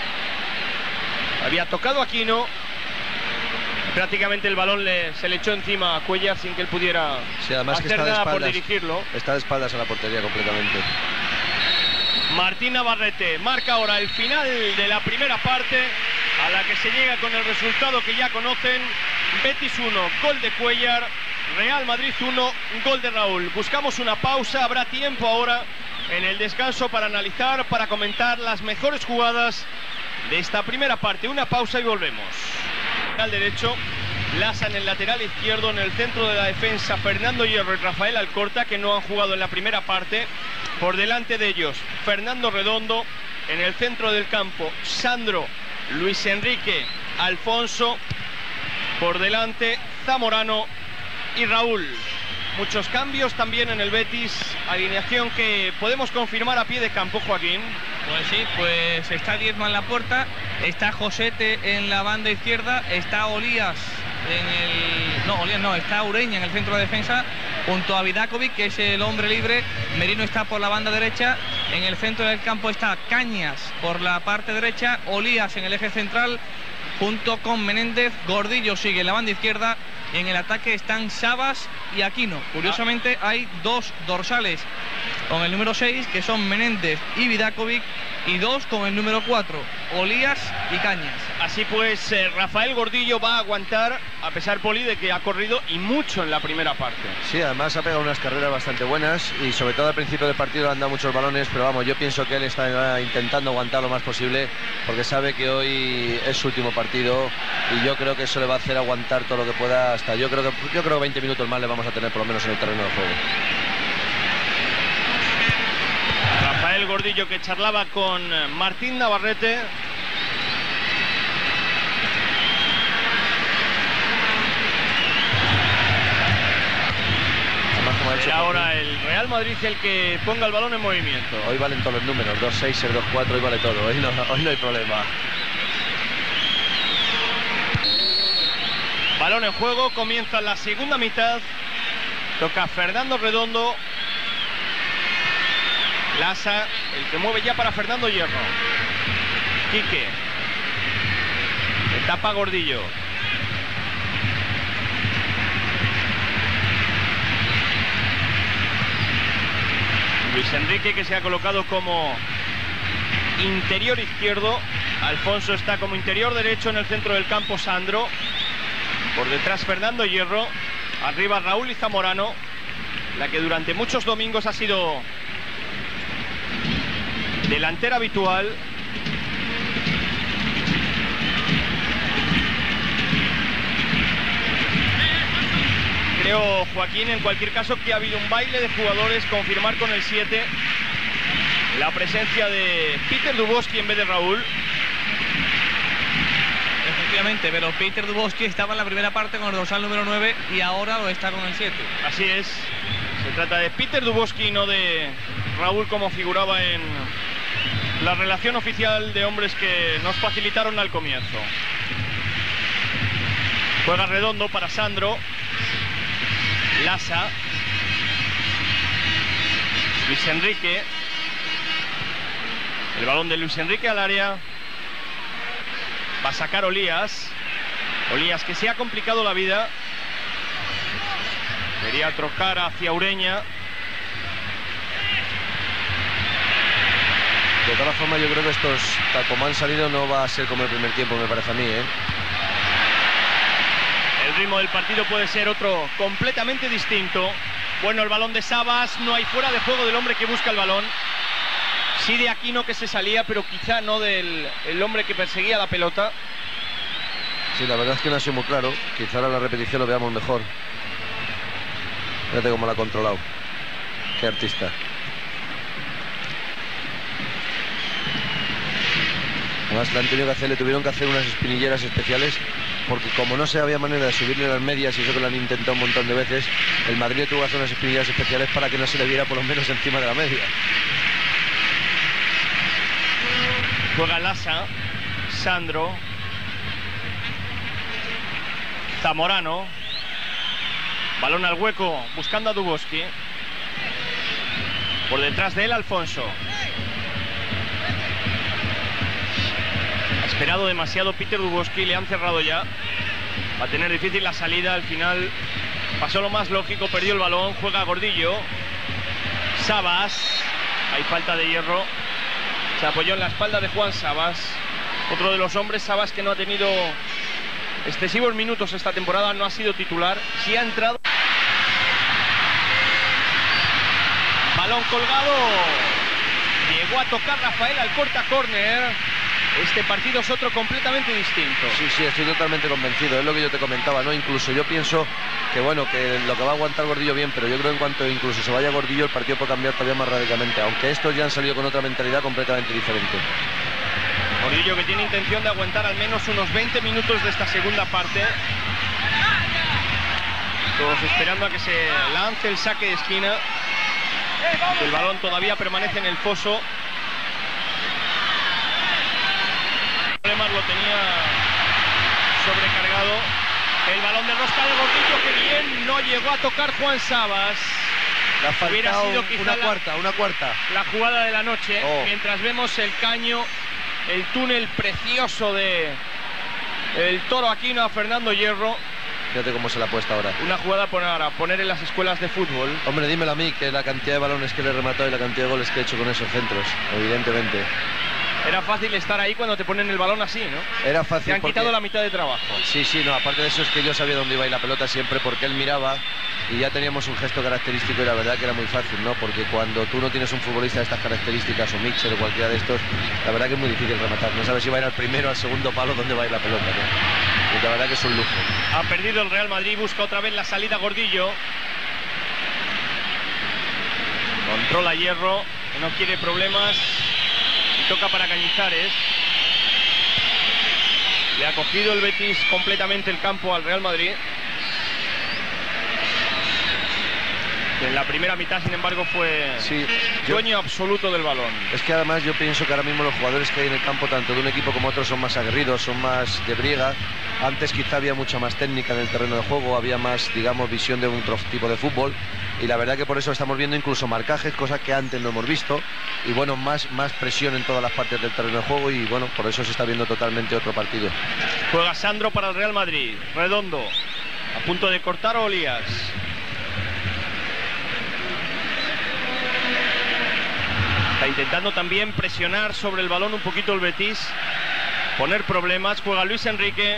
Había tocado Aquino. Prácticamente el balón le, se le echó encima a Cuéllar sin que él pudiera sí, además hacer que está nada de por dirigirlo. Está de espaldas a la portería completamente. Martín Navarrete marca ahora el final de la primera parte, a la que se llega con el resultado que ya conocen. Betis uno, gol de Cuéllar. Real Madrid uno, gol de Raúl. Buscamos una pausa, habrá tiempo ahora en el descanso para analizar, para comentar las mejores jugadas de esta primera parte. Una pausa y volvemos. Al derecho, Lasa en el lateral izquierdo, en el centro de la defensa Fernando Hierro y Rafael Alcorta, que no han jugado en la primera parte. Por delante de ellos Fernando Redondo, en el centro del campo Sandro, Luis Enrique, Alfonso, por delante Zamorano y Raúl. Muchos cambios también en el Betis, alineación que podemos confirmar a pie de campo, Joaquín. Pues sí, pues está Diezma en la puerta, está Josete en la banda izquierda, está Olías en el... No, Olías no, está Ureña en el centro de defensa, junto a Vidakovic, que es el hombre libre. Merino está por la banda derecha, en el centro del campo está Cañas por la parte derecha, Olías en el eje central, junto con Menéndez. Gordillo sigue en la banda izquierda. En el ataque están Sabas y Aquino. Curiosamente hay dos dorsales con el número seis, que son Menéndez y Vidakovic, y dos con el número cuatro, Olías y Cañas. Así pues, eh, Rafael Gordillo va a aguantar, a pesar, Poli, de que ha corrido y mucho en la primera parte. Sí, además ha pegado unas carreras bastante buenas y sobre todo al principio del partido han dado muchos balones, pero vamos, yo pienso que él está intentando aguantar lo más posible porque sabe que hoy es su último partido y yo creo que eso le va a hacer aguantar todo lo que pueda hasta, yo creo que yo creo que veinte minutos más le vamos a tener por lo menos en el terreno de juego. Rafael Gordillo, que charlaba con Martín Navarrete. Y ahora el Real Madrid el que ponga el balón en movimiento. Hoy valen todos los números, dos seis, dos cuatro, hoy vale todo, hoy no, hoy no hay problema. Balón en juego, comienza la segunda mitad. Toca Fernando Redondo. Lasa, el que mueve ya para Fernando Hierro. Quique. Etapa Gordillo. Luis Enrique, que se ha colocado como interior izquierdo. Alfonso está como interior derecho. En el centro del campo Sandro. Por detrás Fernando Hierro. Arriba Raúl y Zamorano, la que durante muchos domingos ha sido delantera habitual. Creo, Joaquín, en cualquier caso, que ha habido un baile de jugadores. Confirmar con el siete la presencia de Peter Duboski en vez de Raúl. Efectivamente, pero Peter Duboski estaba en la primera parte con el dorsal número nueve y ahora lo está con el siete. Así es. Se trata de Peter Duboski y no de Raúl, como figuraba en la relación oficial de hombres que nos facilitaron al comienzo. Juega Redondo para Sandro. Lasa. Luis Enrique. El balón de Luis Enrique al área. Va a sacar Olías. Olías, que se ha complicado la vida. Quería trocar hacia Ureña. De todas formas, yo creo que estos, tal como han salido, no va a ser como el primer tiempo, me parece a mí, ¿eh? El ritmo del partido puede ser otro completamente distinto. Bueno, el balón de Sabas. No hay fuera de juego del hombre que busca el balón. Sí de Aquino, que se salía, pero quizá no del el hombre que perseguía la pelota. Sí, la verdad es que no ha sido muy claro. Quizá ahora la repetición lo veamos mejor. Fíjate cómo la ha controlado. Qué artista. Además, le han tenido que hacer, le tuvieron que hacer unas espinilleras especiales, porque como no se había manera de subirle las medias, y eso que lo han intentado un montón de veces, el Madrid tuvo que hacer unas espinilleras especiales para que no se le viera por lo menos encima de la media. Juega Lasa, Sandro, Zamorano, Balón al hueco, buscando a Duboski. Por detrás de él, Alfonso. Ha esperado demasiado Peter Duboski, le han cerrado ya. Va a tener difícil la salida, al final pasó lo más lógico, perdió el balón, juega Gordillo. Sabas, hay falta de hierro. Se apoyó en la espalda de Juan Sabas. Otro de los hombres, Sabas, que no ha tenido excesivos minutos esta temporada, no ha sido titular, sí ha entrado. Balón colgado. Llegó a tocar Rafael al corta córner. Este partido es otro completamente distinto. Sí, sí, estoy totalmente convencido. Es lo que yo te comentaba, ¿no? Incluso yo pienso que, bueno, que lo que va a aguantar Gordillo bien, pero yo creo que en cuanto incluso se vaya Gordillo, el partido puede cambiar todavía más radicalmente. Aunque estos ya han salido con otra mentalidad completamente diferente. Gordillo que tiene intención de aguantar al menos unos veinte minutos de esta segunda parte. Todos esperando a que se lance el saque de esquina. El balón todavía permanece en el foso. Problemas lo tenía sobrecargado. El balón de rosca de Gordillo, que bien, no llegó a tocar Juan Sabas. Hubiera sido quizá una cuarta, una cuarta. La jugada de la noche, oh. Mientras vemos el caño, el túnel precioso de el Toro Aquino a Fernando Hierro. Fíjate cómo se la ha puesto ahora. Una jugada para poner en las escuelas de fútbol. Hombre, dímelo a mí, que la cantidad de balones que le he rematado y la cantidad de goles que he hecho con esos centros, evidentemente. Era fácil estar ahí cuando te ponen el balón así, ¿no? Era fácil. Te han porque... quitado la mitad de trabajo. Sí, sí, no, aparte de eso es que yo sabía dónde iba a ir la pelota siempre, porque él miraba y ya teníamos un gesto característico y la verdad que era muy fácil, ¿no? Porque cuando tú no tienes un futbolista de estas características, o Mitchell o cualquiera de estos, la verdad que es muy difícil rematar. No sabes si va a ir al primero o al segundo palo dónde va a ir la pelota, ¿no? Y la verdad que es un lujo. Ha perdido el Real Madrid, busca otra vez la salida Gordillo. Controla Hierro, que no quiere problemas. Y toca para Cañizares. Le ha cogido el Betis completamente el campo al Real Madrid. Que en la primera mitad, sin embargo, fue sí, dueño yo, absoluto del balón. Es que además yo pienso que ahora mismo los jugadores que hay en el campo, tanto de un equipo como otro, son más aguerridos, son más de briega. Antes quizá había mucha más técnica en el terreno de juego, había más, digamos, visión de un tipo de fútbol. Y la verdad que por eso estamos viendo incluso marcajes, cosas que antes no hemos visto. Y bueno, más, más presión en todas las partes del terreno de juego y bueno, por eso se está viendo totalmente otro partido. Juega Sandro para el Real Madrid. Redondo, a punto de cortar a Olías. Está intentando también presionar sobre el balón un poquito el Betis. Poner problemas. Juega Luis Enrique.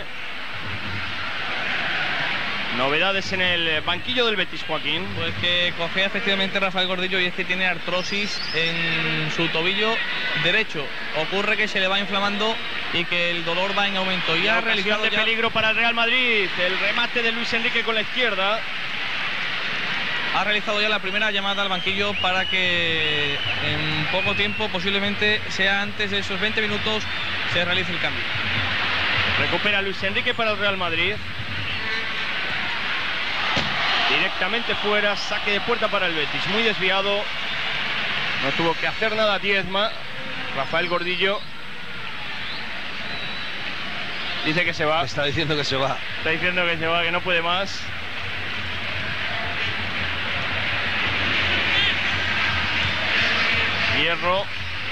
Novedades en el banquillo del Betis, Joaquín. Pues que cogea efectivamente Rafael Gordillo y es que tiene artrosis en su tobillo derecho. Ocurre que se le va inflamando y que el dolor va en aumento. Y, y ha realizado de ya... peligro para el Real Madrid. El remate de Luis Enrique con la izquierda. Ha realizado ya la primera llamada al banquillo para que en poco tiempo, posiblemente sea antes de esos veinte minutos, se realice el cambio. Recupera Luis Enrique para el Real Madrid. Directamente fuera, saque de puerta para el Betis. Muy desviado. No tuvo que hacer nada Diezma. Rafael Gordillo dice que se va. Está diciendo que se va. Está diciendo que se va, que no puede más. Hierro.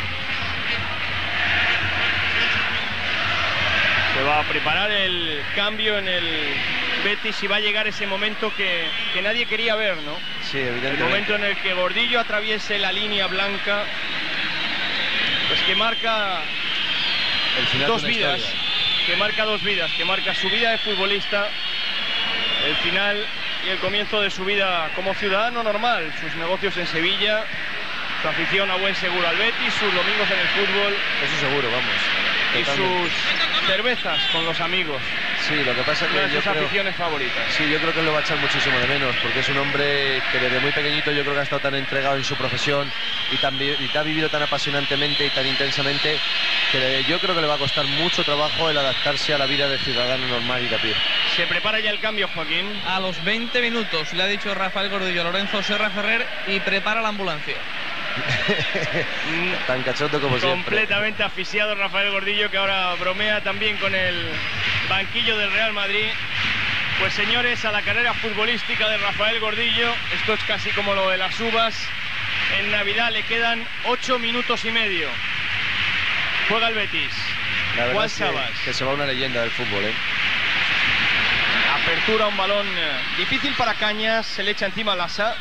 Se va a preparar el cambio en el Betis y va a llegar ese momento que, que nadie quería ver, ¿no? Sí, evidentemente. El momento en el que Gordillo atraviese la línea blanca, pues que marca el final dos de una vidas, historia. que marca dos vidas, que marca su vida de futbolista, el final y el comienzo de su vida como ciudadano normal, sus negocios en Sevilla, su afición a buen seguro al Betis, sus domingos en el fútbol. Eso seguro, vamos. Y sus cervezas con los amigos. Sí, lo que pasa es que una de yo sus creo, aficiones favoritas. Sí, yo creo que lo va a echar muchísimo de menos, porque es un hombre que desde muy pequeñito yo creo que ha estado tan entregado en su profesión y, tan, y te ha vivido tan apasionantemente y tan intensamente que le, yo creo que le va a costar mucho trabajo el adaptarse a la vida de ciudadano normal y de a pie. Se prepara ya el cambio, Joaquín. A los veinte minutos le ha dicho Rafael Gordillo a Lorenzo Serra Ferrer y prepara la ambulancia. Tan cachondo como siempre. Completamente asfixiado Rafael Gordillo, que ahora bromea también con el banquillo del Real Madrid. Pues señores, a la carrera futbolística de Rafael Gordillo, esto es casi como lo de las uvas, en Navidad le quedan ocho minutos y medio. Juega el Betis. La verdad Juan es que, Sabas. que se va una leyenda del fútbol, ¿eh? Apertura, un balón eh, difícil para Cañas, se le echa encima a Lassa.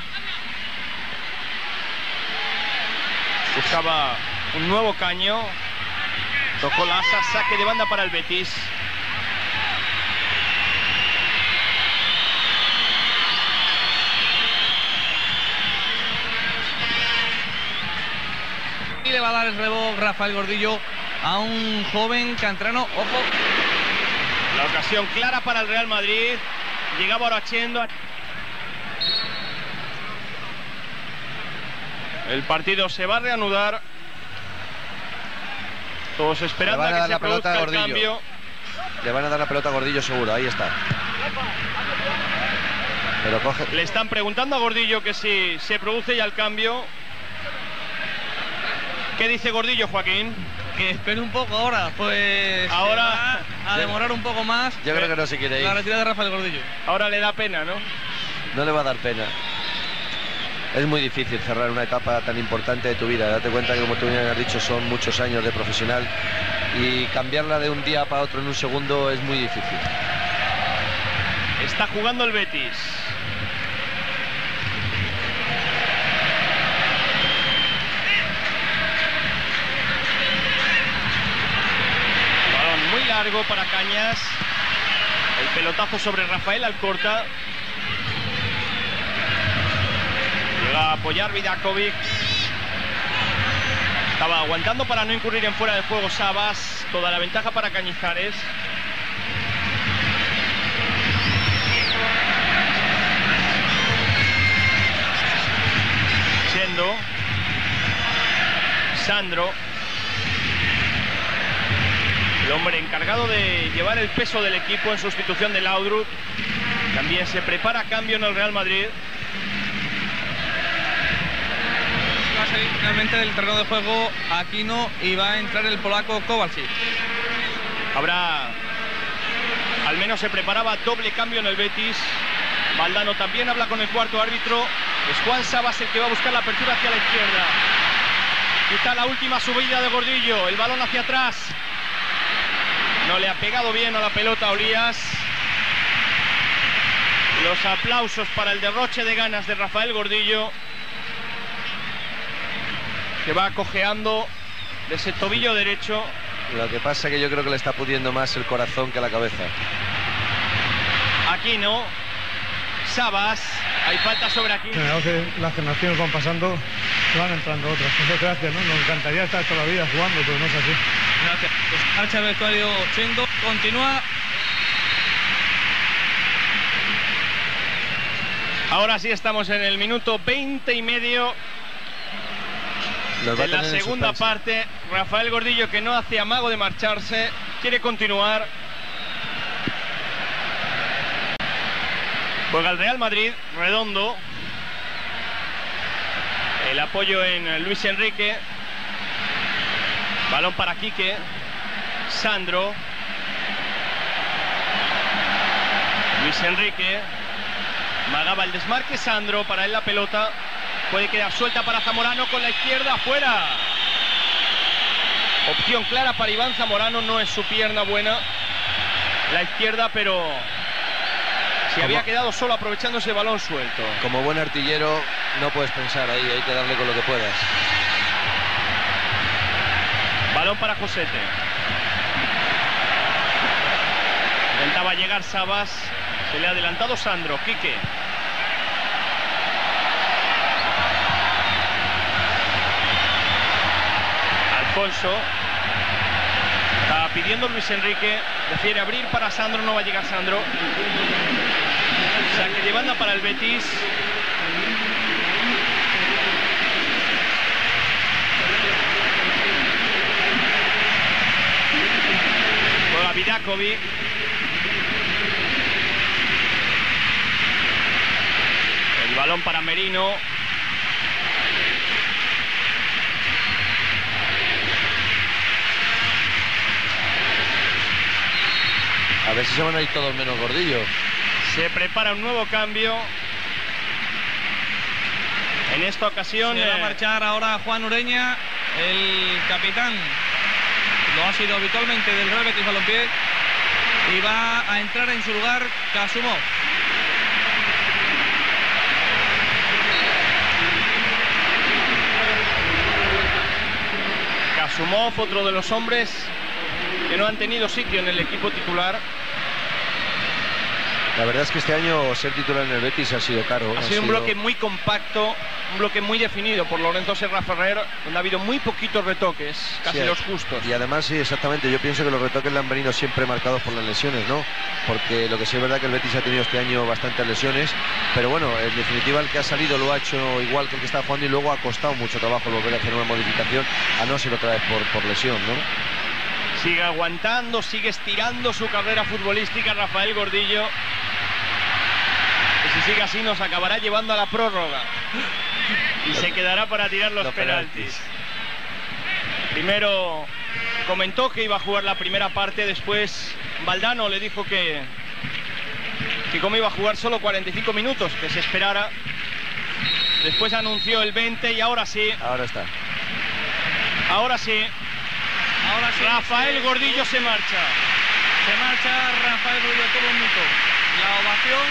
Buscaba un nuevo caño. Tocó Lassa, saque de banda para el Betis. Y le va a dar el relevo Rafael Gordillo a un joven canterano. Ojo. La ocasión clara para el Real Madrid. Llegaba Orachendo. El partido se va a reanudar. Todos esperando a que se produzca el cambio. Le van a dar la pelota a Gordillo seguro, ahí está. Pero coge. Le están preguntando a Gordillo que si se produce ya el cambio. ¿Qué dice Gordillo, Joaquín? Que espere un poco ahora, pues ahora a demorar un poco más. Yo creo que no se quiere ir. La retirada de Rafael Gordillo. Ahora le da pena, ¿no? No le va a dar pena. Es muy difícil cerrar una etapa tan importante de tu vida. Date cuenta que, como tú bien has dicho, son muchos años de profesional y cambiarla de un día para otro en un segundo es muy difícil. Está jugando el Betis. Balón muy largo para Cañas. El pelotazo sobre Rafael Alcorta. Llega a apoyar Vidakovic. Estaba aguantando para no incurrir en fuera de juego Sabas. Toda la ventaja para Cañizares. Chendo. Sandro. El hombre encargado de llevar el peso del equipo en sustitución de Laudrup. También se prepara cambio en el Real Madrid. Va a salir finalmente del terreno de juego Aquino y va a entrar el polaco Kowalczyk. Habrá, al menos se preparaba doble cambio en el Betis. Valdano también habla con el cuarto árbitro. Es Juan Sabas el que va a buscar la apertura hacia la izquierda. Quizá la última subida de Gordillo. El balón hacia atrás. No le ha pegado bien a la pelota Olías. Los aplausos para el derroche de ganas de Rafael Gordillo, que va cojeando de ese tobillo derecho. Lo que pasa es que yo creo que le está pudiendo más el corazón que la cabeza. Aquino. Sabas. Hay falta sobre Aquino. Creo que las generaciones van pasando, van entrando otras. Muchas gracias, ¿no? Nos encantaría estar toda la vida jugando, pero no es así. Gracias. Pues marcha el vestuario Chendo. Continúa. Ahora sí estamos en el minuto veinte y medio de la segunda parte. Rafael Gordillo, que no hace amago de marcharse, quiere continuar. Juega el Real Madrid. Redondo. El apoyo en Luis Enrique. Balón para Quique. Sandro. Luis Enrique. Magaba el desmarque Sandro. Para él la pelota. Puede quedar suelta para Zamorano con la izquierda. Afuera. Opción clara para Iván Zamorano. No es su pierna buena la izquierda, pero se como, había quedado solo aprovechando ese balón suelto. Como buen artillero no puedes pensar ahí. Hay que darle con lo que puedas. Balón para Josete. Intentaba llegar Sabas. Se le ha adelantado Sandro. Quique. Alfonso. Está pidiendo Luis Enrique. Prefiere abrir para Sandro. No va a llegar Sandro. Saque de banda para el Betis. Juega Vidakovic. El balón para Merino. A ver si se van a ir todos menos Gordillo. Se prepara un nuevo cambio. En esta ocasión se va a eh, marchar ahora Juan Ureña, el capitán, lo ha sido habitualmente del Real Betis Balompié, y va a entrar en su lugar Kasumov. Kasumov, otro de los hombres que no han tenido sitio en el equipo titular. La verdad es que este año ser titular en el Betis ha sido caro. Ha, ha sido, sido un bloque muy compacto, un bloque muy definido por Lorenzo Serra Ferrer, donde ha habido muy poquitos retoques, casi sí, los justos. Y además, sí, exactamente, yo pienso que los retoques le han venido siempre marcados por las lesiones, ¿no? Porque lo que sí es verdad que el Betis ha tenido este año bastantes lesiones, pero bueno, en definitiva el que ha salido lo ha hecho igual que el que está jugando y luego ha costado mucho trabajo volver a hacer una modificación, a no ser otra vez por, por lesión, ¿no? Sigue aguantando, sigue estirando su carrera futbolística Rafael Gordillo. Y si sigue así nos acabará llevando a la prórroga. Y se quedará para tirar los, los penaltis. penaltis. Primero comentó que iba a jugar la primera parte, después Valdano le dijo que, que como iba a jugar solo cuarenta y cinco minutos, que se esperara. Después anunció el veinte y ahora sí. Ahora está. Ahora sí. Ahora sí, Rafael sí, Gordillo sí. se marcha. Se marcha Rafael Gordillo, todo un minuto. La ovación,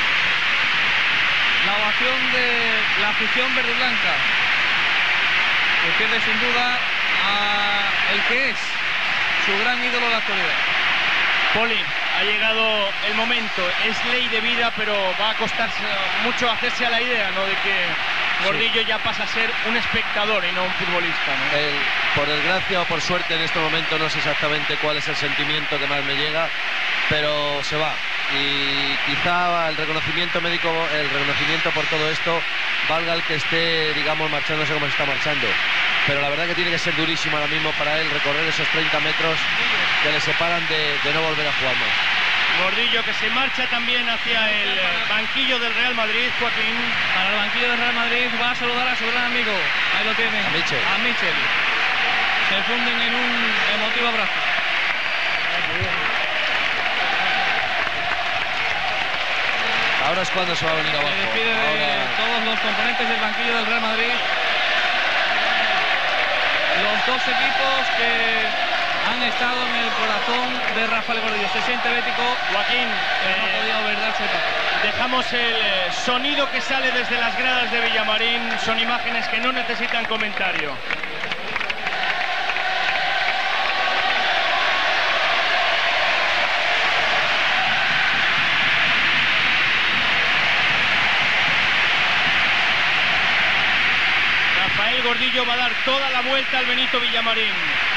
la ovación de la afición verde y blanca, que pierde sin duda a el que es su gran ídolo de la actualidad. Poli, ha llegado el momento, es ley de vida, pero va a costarse mucho hacerse a la idea, ¿no?, de que Gordillo sí. ya pasa a ser un espectador y no un futbolista, ¿no? El, por desgracia o por suerte en este momento no sé exactamente cuál es el sentimiento que más me llega, pero se va. Y quizá el reconocimiento médico, el reconocimiento por todo esto valga el que esté, digamos, marchándose como se está marchando. Pero la verdad que tiene que ser durísimo ahora mismo para él recorrer esos treinta metros que le separan de, de no volver a jugar más. Gordillo que se marcha también hacia el banquillo del Real Madrid, Joaquín. Para el banquillo del Real Madrid va a saludar a su gran amigo. Ahí lo tienen. A Michel. A Michel. Se funden en un emotivo abrazo. Ahora es cuando se va a venir abajo. Se despide de Ahora... todos los componentes del banquillo del Real Madrid. Los dos equipos que han estado en el corazón de Rafael Gordillo. Se siente bético. Joaquín, eh, no ha podido ver darse paso. Dejamos el eh, sonido que sale desde las gradas de Villamarín. Son imágenes que no necesitan comentario. Rafael Gordillo va a dar toda la vuelta al Benito Villamarín.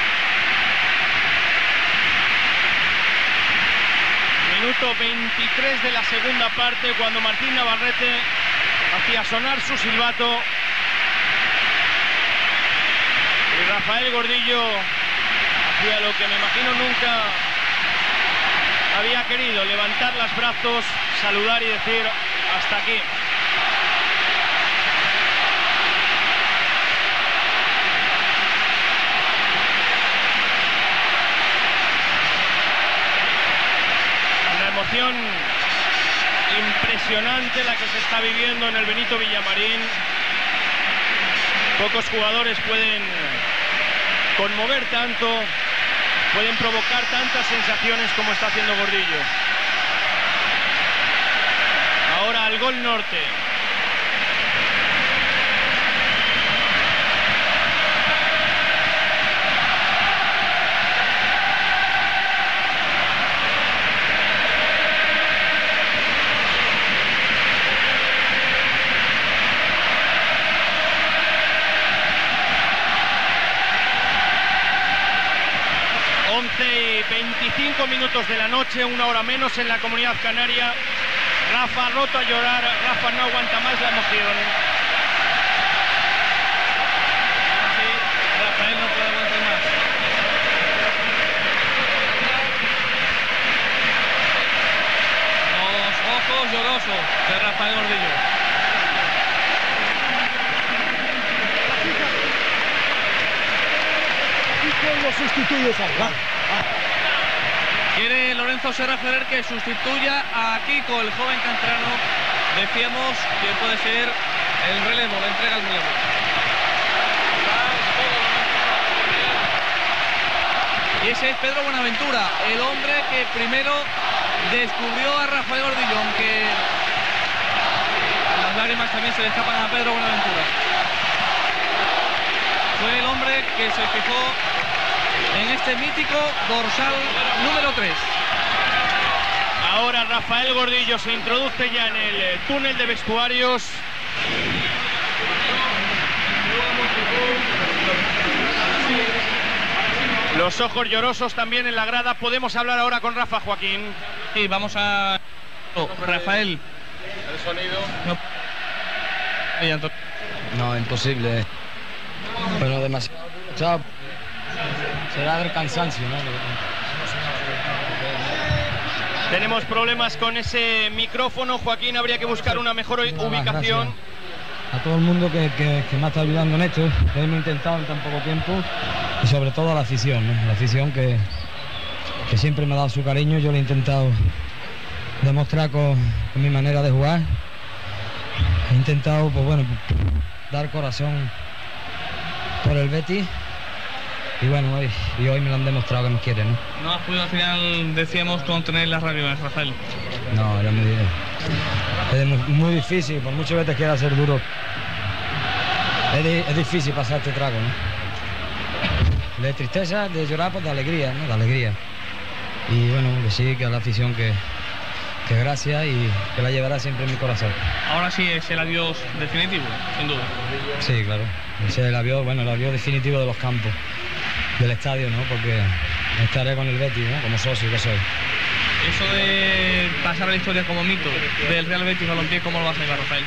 Minuto veintitrés de la segunda parte, cuando Martín Navarrete hacía sonar su silbato y Rafael Gordillo hacía lo que me imagino nunca había querido: levantar los brazos, saludar y decir hasta aquí. Emoción impresionante la que se está viviendo en el Benito Villamarín. Pocos jugadores pueden conmover tanto, pueden provocar tantas sensaciones como está haciendo Gordillo. Ahora al gol norte. once y veinticinco minutos de la noche, una hora menos en la Comunidad Canaria. Rafa roto a llorar, Rafa no aguanta más la emoción. Sí, Rafael no puede aguantar más. Los ojos llorosos de Rafael Gordillo. Los sustituyes al Quiere Lorenzo Lorenzo Serra Ferrer, que sustituya a Kiko, el joven canterano. Decíamos que puede ser el relevo, la entrega al relevo. Y ese es Pedro Buenaventura, el hombre que primero descubrió a Rafael Gordillo, aunque las lágrimas también se le escapan a Pedro Buenaventura. Fue el hombre que se fijó en este mítico dorsal número tres. Ahora Rafael Gordillo se introduce ya en el túnel de vestuarios. Los ojos llorosos también en la grada. Podemos hablar ahora con Rafa, Joaquín. Sí, vamos a... Oh, Rafael. El sonido. No, no imposible. Pero demasiado. Chao. Será del cansancio, ¿no? Tenemos problemas con ese micrófono, Joaquín. Habría que buscar una mejor ubicación. Gracias a todo el mundo que, que, que me ha estado ayudando en esto, que hemos intentado en tan poco tiempo, y sobre todo a la afición, ¿no? La afición que, que siempre me ha dado su cariño. Yo le he intentado demostrar con, con mi manera de jugar. He intentado, pues bueno, dar corazón por el Betis. Y bueno, hoy, y hoy me lo han demostrado que me quieren, ¿no? No has podido al final, decíamos, contener las lágrimas, Rafael. No, era muy, es muy, muy difícil, por muchas veces quiera ser duro. Es, di, es difícil pasar este trago, ¿no? De tristeza, de llorar, pues de alegría, ¿no? De alegría. Y bueno, que sí, que a la afición que, que gracias y que la llevará siempre en mi corazón. Ahora sí es el adiós definitivo, sin duda. Sí, claro. Ese es el adiós, bueno, el adiós definitivo de los campos, del estadio, ¿no? Porque estaré con el Betis, ¿no? Como socio que soy. Eso de pasar a la historia como mito del Real Betis Balompié, ¿cómo lo vas a llevar, Rafael?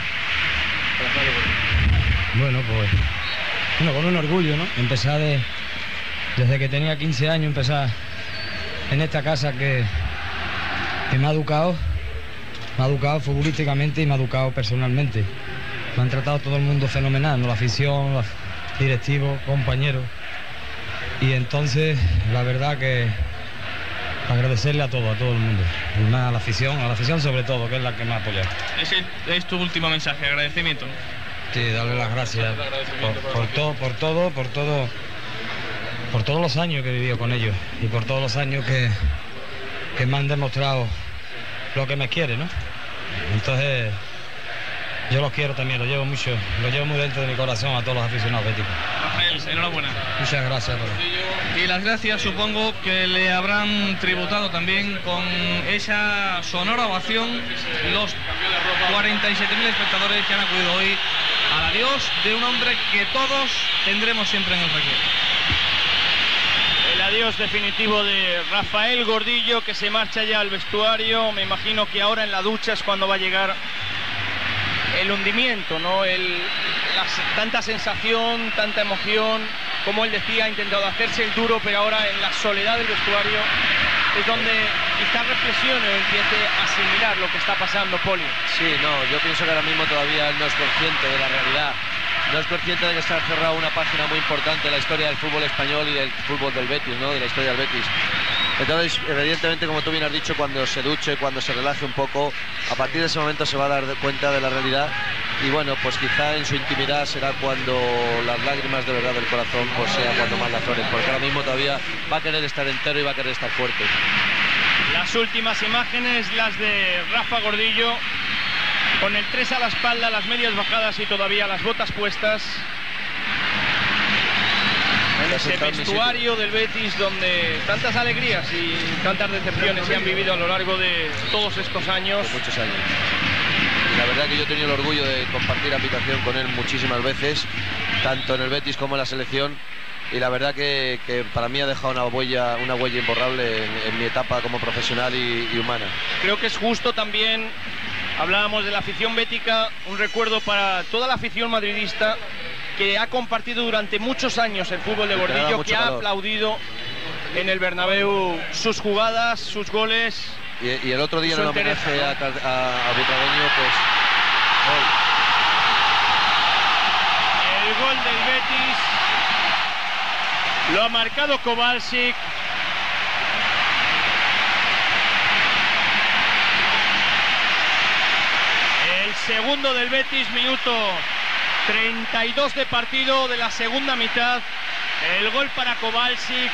Bueno, pues bueno, con un orgullo, ¿no? Empezar de, desde que tenía quince años, empezar en esta casa que, que me ha educado, me ha educado futbolísticamente y me ha educado personalmente. Me han tratado todo el mundo fenomenal, ¿no? La afición, los directivos, compañeros. Y entonces, la verdad que agradecerle a todo, a todo el mundo. Y más a la afición, a la afición sobre todo, que es la que me ha apoyado. Ese es tu último mensaje, agradecimiento, ¿no? Sí, darle las gracias por, por todo, por todo, por todo, por todos los años que he vivido con ellos y por todos los años que, que me han demostrado lo que me quiere, ¿no? Entonces, yo los quiero también, los llevo mucho, los llevo muy dentro de mi corazón a todos los aficionados béticos. Rafael, enhorabuena. Muchas gracias a todos. Y las gracias supongo que le habrán tributado también con esa sonora ovación los cuarenta y siete mil espectadores que han acudido hoy al adiós de un hombre que todos tendremos siempre en el recuerdo. El adiós definitivo de Rafael Gordillo, que se marcha ya al vestuario. Me imagino que ahora en la ducha es cuando va a llegar el hundimiento, ¿no? El, la, tanta sensación, tanta emoción. Como él decía, ha intentado hacerse el duro, pero ahora en la soledad del vestuario es donde quizás reflexione o empiece a asimilar lo que está pasando, Poli. Sí, no, yo pienso que ahora mismo todavía él no es consciente de la realidad. No es consciente de que está cerrada una página muy importante de la historia del fútbol español y del fútbol del Betis, ¿no? De la historia del Betis. Entonces, evidentemente, como tú bien has dicho, cuando se duche, cuando se relaje un poco, a partir de ese momento se va a dar cuenta de la realidad. Y bueno, pues quizá en su intimidad será cuando las lágrimas de verdad del corazón, pues sea cuando más la afloren, porque ahora mismo todavía va a querer estar entero y va a querer estar fuerte. Las últimas imágenes, las de Rafa Gordillo, con el tres a la espalda, las medias bajadas y todavía las botas puestas. En ese vestuario del Betis donde tantas alegrías y tantas decepciones se han vivido a lo largo de todos estos años. De muchos años. Y la verdad que yo he tenido el orgullo de compartir habitación con él muchísimas veces, tanto en el Betis como en la selección. Y la verdad que, que para mí ha dejado una huella, una huella imborrable en, en mi etapa como profesional y, y humana. Creo que es justo también, hablábamos de la afición bética, un recuerdo para toda la afición madridista que ha compartido durante muchos años el fútbol de Gordillo, que ha aplaudido en el Bernabéu sus jugadas, sus goles. Y, y el otro día en el homenaje a, a, a Butragueño, pues gol. El gol del Betis lo ha marcado Kowalczyk. segundo del Betis, minuto treinta y dos de partido de la segunda mitad. El gol para Kowalczyk.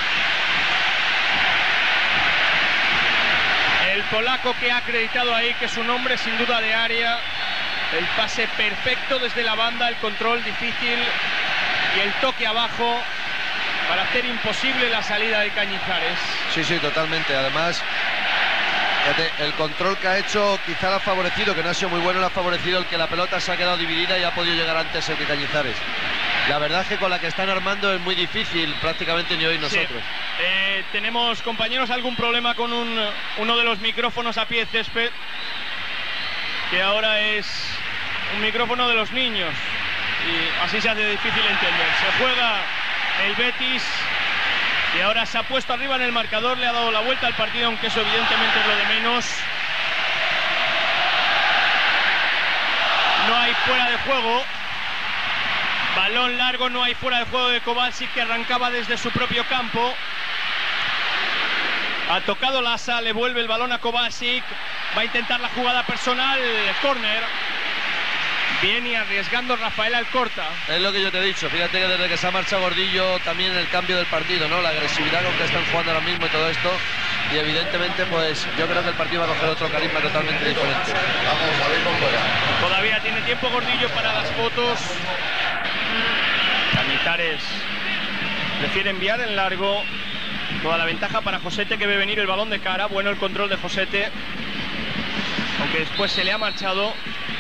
El polaco que ha acreditado ahí que su nombre sin duda de área. El pase perfecto desde la banda, el control difícil y el toque abajo para hacer imposible la salida de Cañizares. Sí, sí, totalmente. Además, fíjate, el control que ha hecho quizá le ha favorecido, que no ha sido muy bueno, le ha favorecido el que la pelota se ha quedado dividida y ha podido llegar antes el que Cañizares. La verdad es que con la que están armando es muy difícil, prácticamente ni hoy nosotros. Sí. Eh, tenemos, compañeros, algún problema con un, uno de los micrófonos a pie de césped, que ahora es un micrófono de los niños y así se hace difícil entender. Se juega el Betis y ahora se ha puesto arriba en el marcador, le ha dado la vuelta al partido, aunque eso evidentemente es lo de menos. No hay fuera de juego. Balón largo, no hay fuera de juego de Kowalczyk, que arrancaba desde su propio campo. Ha tocado Lasa, le vuelve el balón a Kowalczyk. Va a intentar la jugada personal, córner. Viene arriesgando Rafael Alcorta. Es lo que yo te he dicho, fíjate que desde que se ha marchado Gordillo también el cambio del partido, ¿no? La agresividad con que están jugando ahora mismo y todo esto. Y evidentemente pues yo creo que el partido va a coger otro carisma totalmente diferente. Todavía tiene tiempo Gordillo para las fotos. Cañizares prefiere enviar en largo. Toda la ventaja para Josete, que ve venir el balón de cara. Bueno el control de Josete, aunque después se le ha marchado.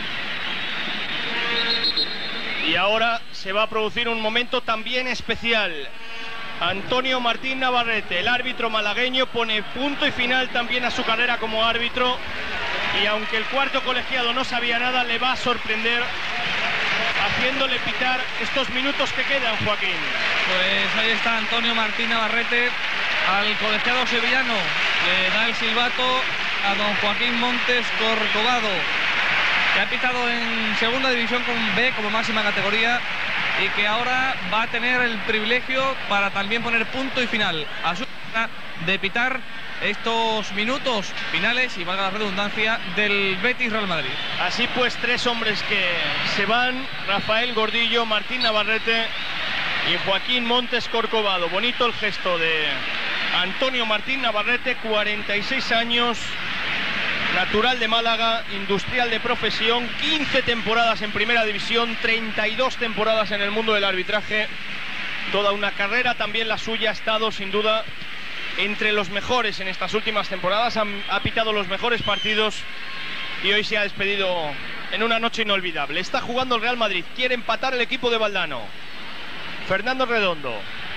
Y ahora se va a producir un momento también especial. Antonio Martín Navarrete, el árbitro malagueño, pone punto y final también a su carrera como árbitro. Y aunque el cuarto colegiado no sabía nada, le va a sorprender haciéndole pitar estos minutos que quedan, Joaquín. Pues ahí está Antonio Martín Navarrete al colegiado sevillano. Le da el silbato a don Joaquín Montes Corcovado, que ha pitado en segunda división con B como máxima categoría y que ahora va a tener el privilegio para también poner punto y final a su de pitar estos minutos finales y, valga la redundancia, del Betis Real Madrid. Así pues, tres hombres que se van: Rafael Gordillo, Martín Navarrete y Joaquín Montes Corcovado. Bonito el gesto de Antonio Martín Navarrete, cuarenta y seis años, natural de Málaga, industrial de profesión, quince temporadas en primera división, treinta y dos temporadas en el mundo del arbitraje. Toda una carrera también la suya, ha estado sin duda entre los mejores en estas últimas temporadas, ha, ha pitado los mejores partidos y hoy se ha despedido en una noche inolvidable. Está jugando el Real Madrid, quiere empatar el equipo de Valdano. Fernando Redondo.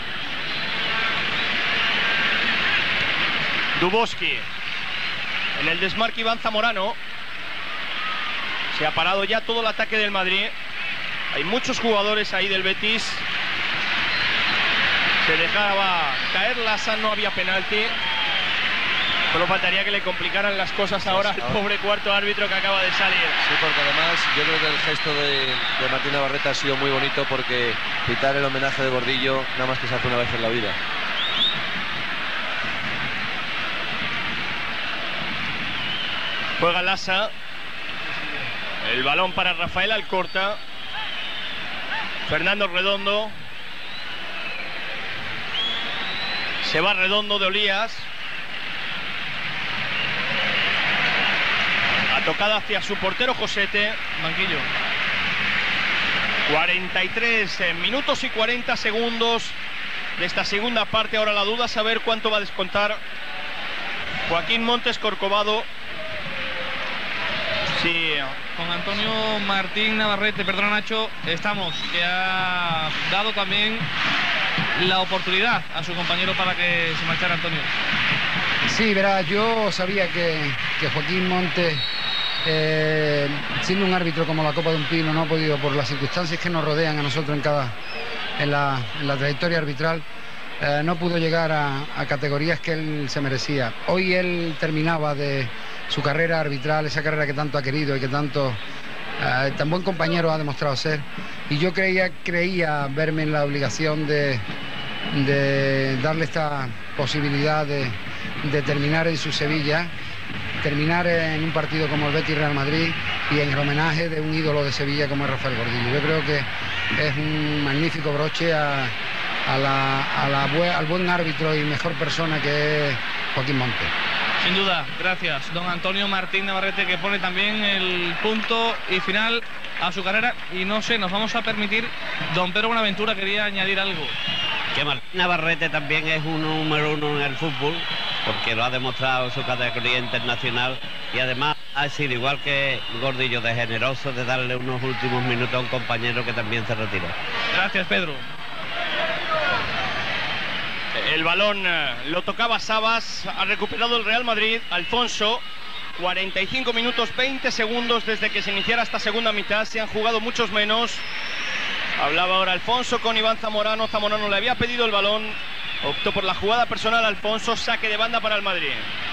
Duboski. En el desmarque Iván Zamorano. Se ha parado ya todo el ataque del Madrid. Hay muchos jugadores ahí del Betis. Se dejaba caer Lasa, no había penalti. Solo faltaría que le complicaran las cosas ahora al pobre cuarto árbitro que acaba de salir. Sí, porque además yo creo que el gesto de, de Martín Navarrete ha sido muy bonito, porque pitar el homenaje de Gordillo nada más que se hace una vez en la vida. Juega Lasa. El balón para Rafael Alcorta. Fernando Redondo. Se va Redondo de Olías. La tocada hacia su portero Josete. Banquillo. cuarenta y tres minutos y cuarenta segundos de esta segunda parte. Ahora la duda es saber cuánto va a descontar Joaquín Montes Corcovado. Sí. Con Antonio Martín Navarrete, perdona Nacho, estamos, que ha dado también la oportunidad a su compañero para que se marchara Antonio. Sí, verás, yo sabía que, que Joaquín Montes, eh, siendo un árbitro como la Copa de un Pino, no ha podido, por las circunstancias que nos rodean a nosotros en cada en la, en la trayectoria arbitral, eh, no pudo llegar a, a categorías que él se merecía. Hoy él terminaba de su carrera arbitral, esa carrera que tanto ha querido y que tanto eh, tan buen compañero ha demostrado ser, y yo creía, creía verme en la obligación de, de darle esta posibilidad de, de terminar en su Sevilla, terminar en un partido como el Betis Real Madrid y en el homenaje de un ídolo de Sevilla como es Rafael Gordillo. Yo creo que es un magnífico broche a, a la, a la buen, al buen árbitro y mejor persona que es Joaquín Montes. Sin duda, gracias, don Antonio Martín Navarrete, que pone también el punto y final a su carrera. Y no sé, nos vamos a permitir, don Pedro Buenaventura quería añadir algo. Que Martín Navarrete también es un número uno en el fútbol, porque lo ha demostrado su categoría internacional, y además ha sido, igual que Gordillo, de generoso de darle unos últimos minutos a un compañero que también se retiró. Gracias, Pedro. El balón eh, lo tocaba Sabas, ha recuperado el Real Madrid. Alfonso, cuarenta y cinco minutos veinte segundos desde que se iniciara esta segunda mitad, se han jugado muchos menos. Hablaba ahora Alfonso con Iván Zamorano, Zamorano le había pedido el balón, optó por la jugada personal Alfonso, saque de banda para el Madrid.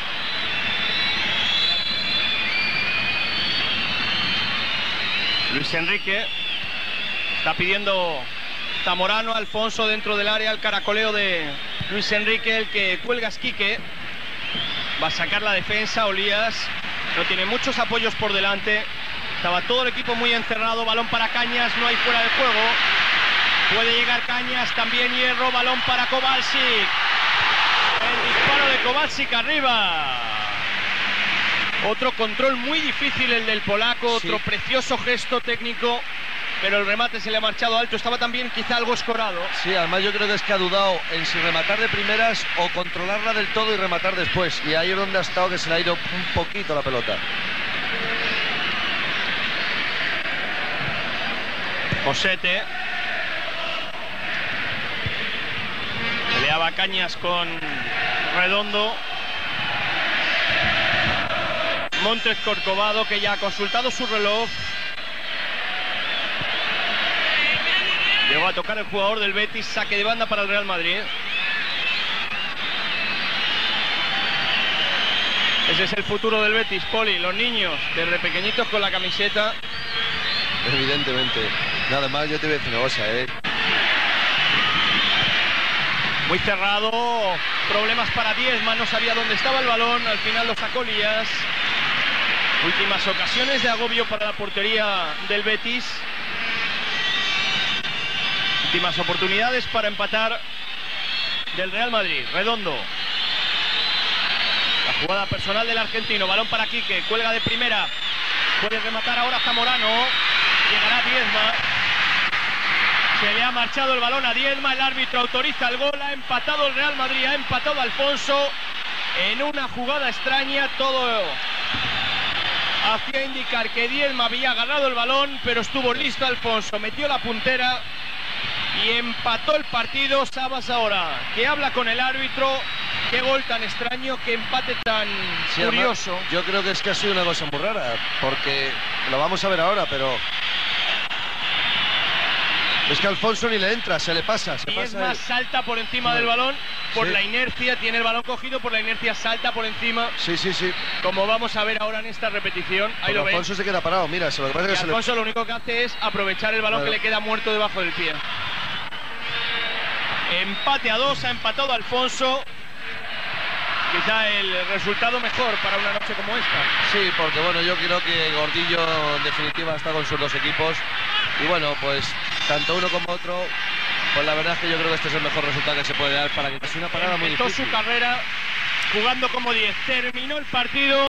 Luis Enrique está pidiendo Zamorano, Alfonso dentro del área, el caracoleo de Luis Enrique, el que cuelga es Quique. Va a sacar la defensa, Olías no tiene muchos apoyos por delante. Estaba todo el equipo muy encerrado, balón para Cañas, no hay fuera de juego. Puede llegar Cañas, también Hierro, balón para Kowalczyk. El disparo de Kowalczyk arriba. Otro control muy difícil el del polaco, otro sí. Precioso gesto técnico, pero el remate se le ha marchado alto. Estaba también quizá algo escorado. Sí, además yo creo que es que ha dudado en si rematar de primeras o controlarla del todo y rematar después. Y ahí es donde ha estado, que se le ha ido un poquito la pelota. Josete. Peleaba Cañas con Redondo. Montes Corcovado, que ya ha consultado su reloj. Llegó a tocar el jugador del Betis, saque de banda para el Real Madrid. Ese es el futuro del Betis, Poli, los niños, desde pequeñitos con la camiseta. Evidentemente. Nada más, yo te voy a decir una cosa, ¿eh? Muy cerrado, problemas para Diezma, no sabía dónde estaba el balón, al final lo sacó Lías. Últimas ocasiones de agobio para la portería del Betis. Últimas oportunidades para empatar del Real Madrid. Redondo. La jugada personal del argentino. Balón para Quique. Cuelga de primera. Puede rematar ahora Zamorano. Llegará Diezma. Se le ha marchado el balón a Diezma. El árbitro autoriza el gol. Ha empatado el Real Madrid. Ha empatado Alfonso. En una jugada extraña. Todo hacía indicar que Diezma había agarrado el balón, pero estuvo listo Alfonso. Metió la puntera y empató el partido. Sabas ahora, que habla con el árbitro. Qué gol tan extraño, qué empate tan sí, curioso. Además, yo creo que es que ha sido una cosa muy rara, porque lo vamos a ver ahora, pero es que Alfonso ni le entra, se le pasa. Se y pasa es más, el... salta por encima sí. del balón, por sí. la inercia, tiene el balón cogido, por la inercia salta por encima. Sí, sí, sí. Como vamos a ver ahora en esta repetición. Ahí lo Alfonso ven. Se queda parado, mira, se lo que pasa es que Alfonso se le... lo único que hace es aprovechar el balón claro. que le queda muerto debajo del pie. Empate a dos, ha empatado Alfonso. Quizá el resultado mejor para una noche como esta. Sí, porque bueno, yo creo que Gordillo en definitiva está con sus dos equipos. Y bueno, pues tanto uno como otro, pues la verdad es que yo creo que este es el mejor resultado que se puede dar para que sea una parada muy difícil. Empezó su carrera jugando como diez, terminó el partido.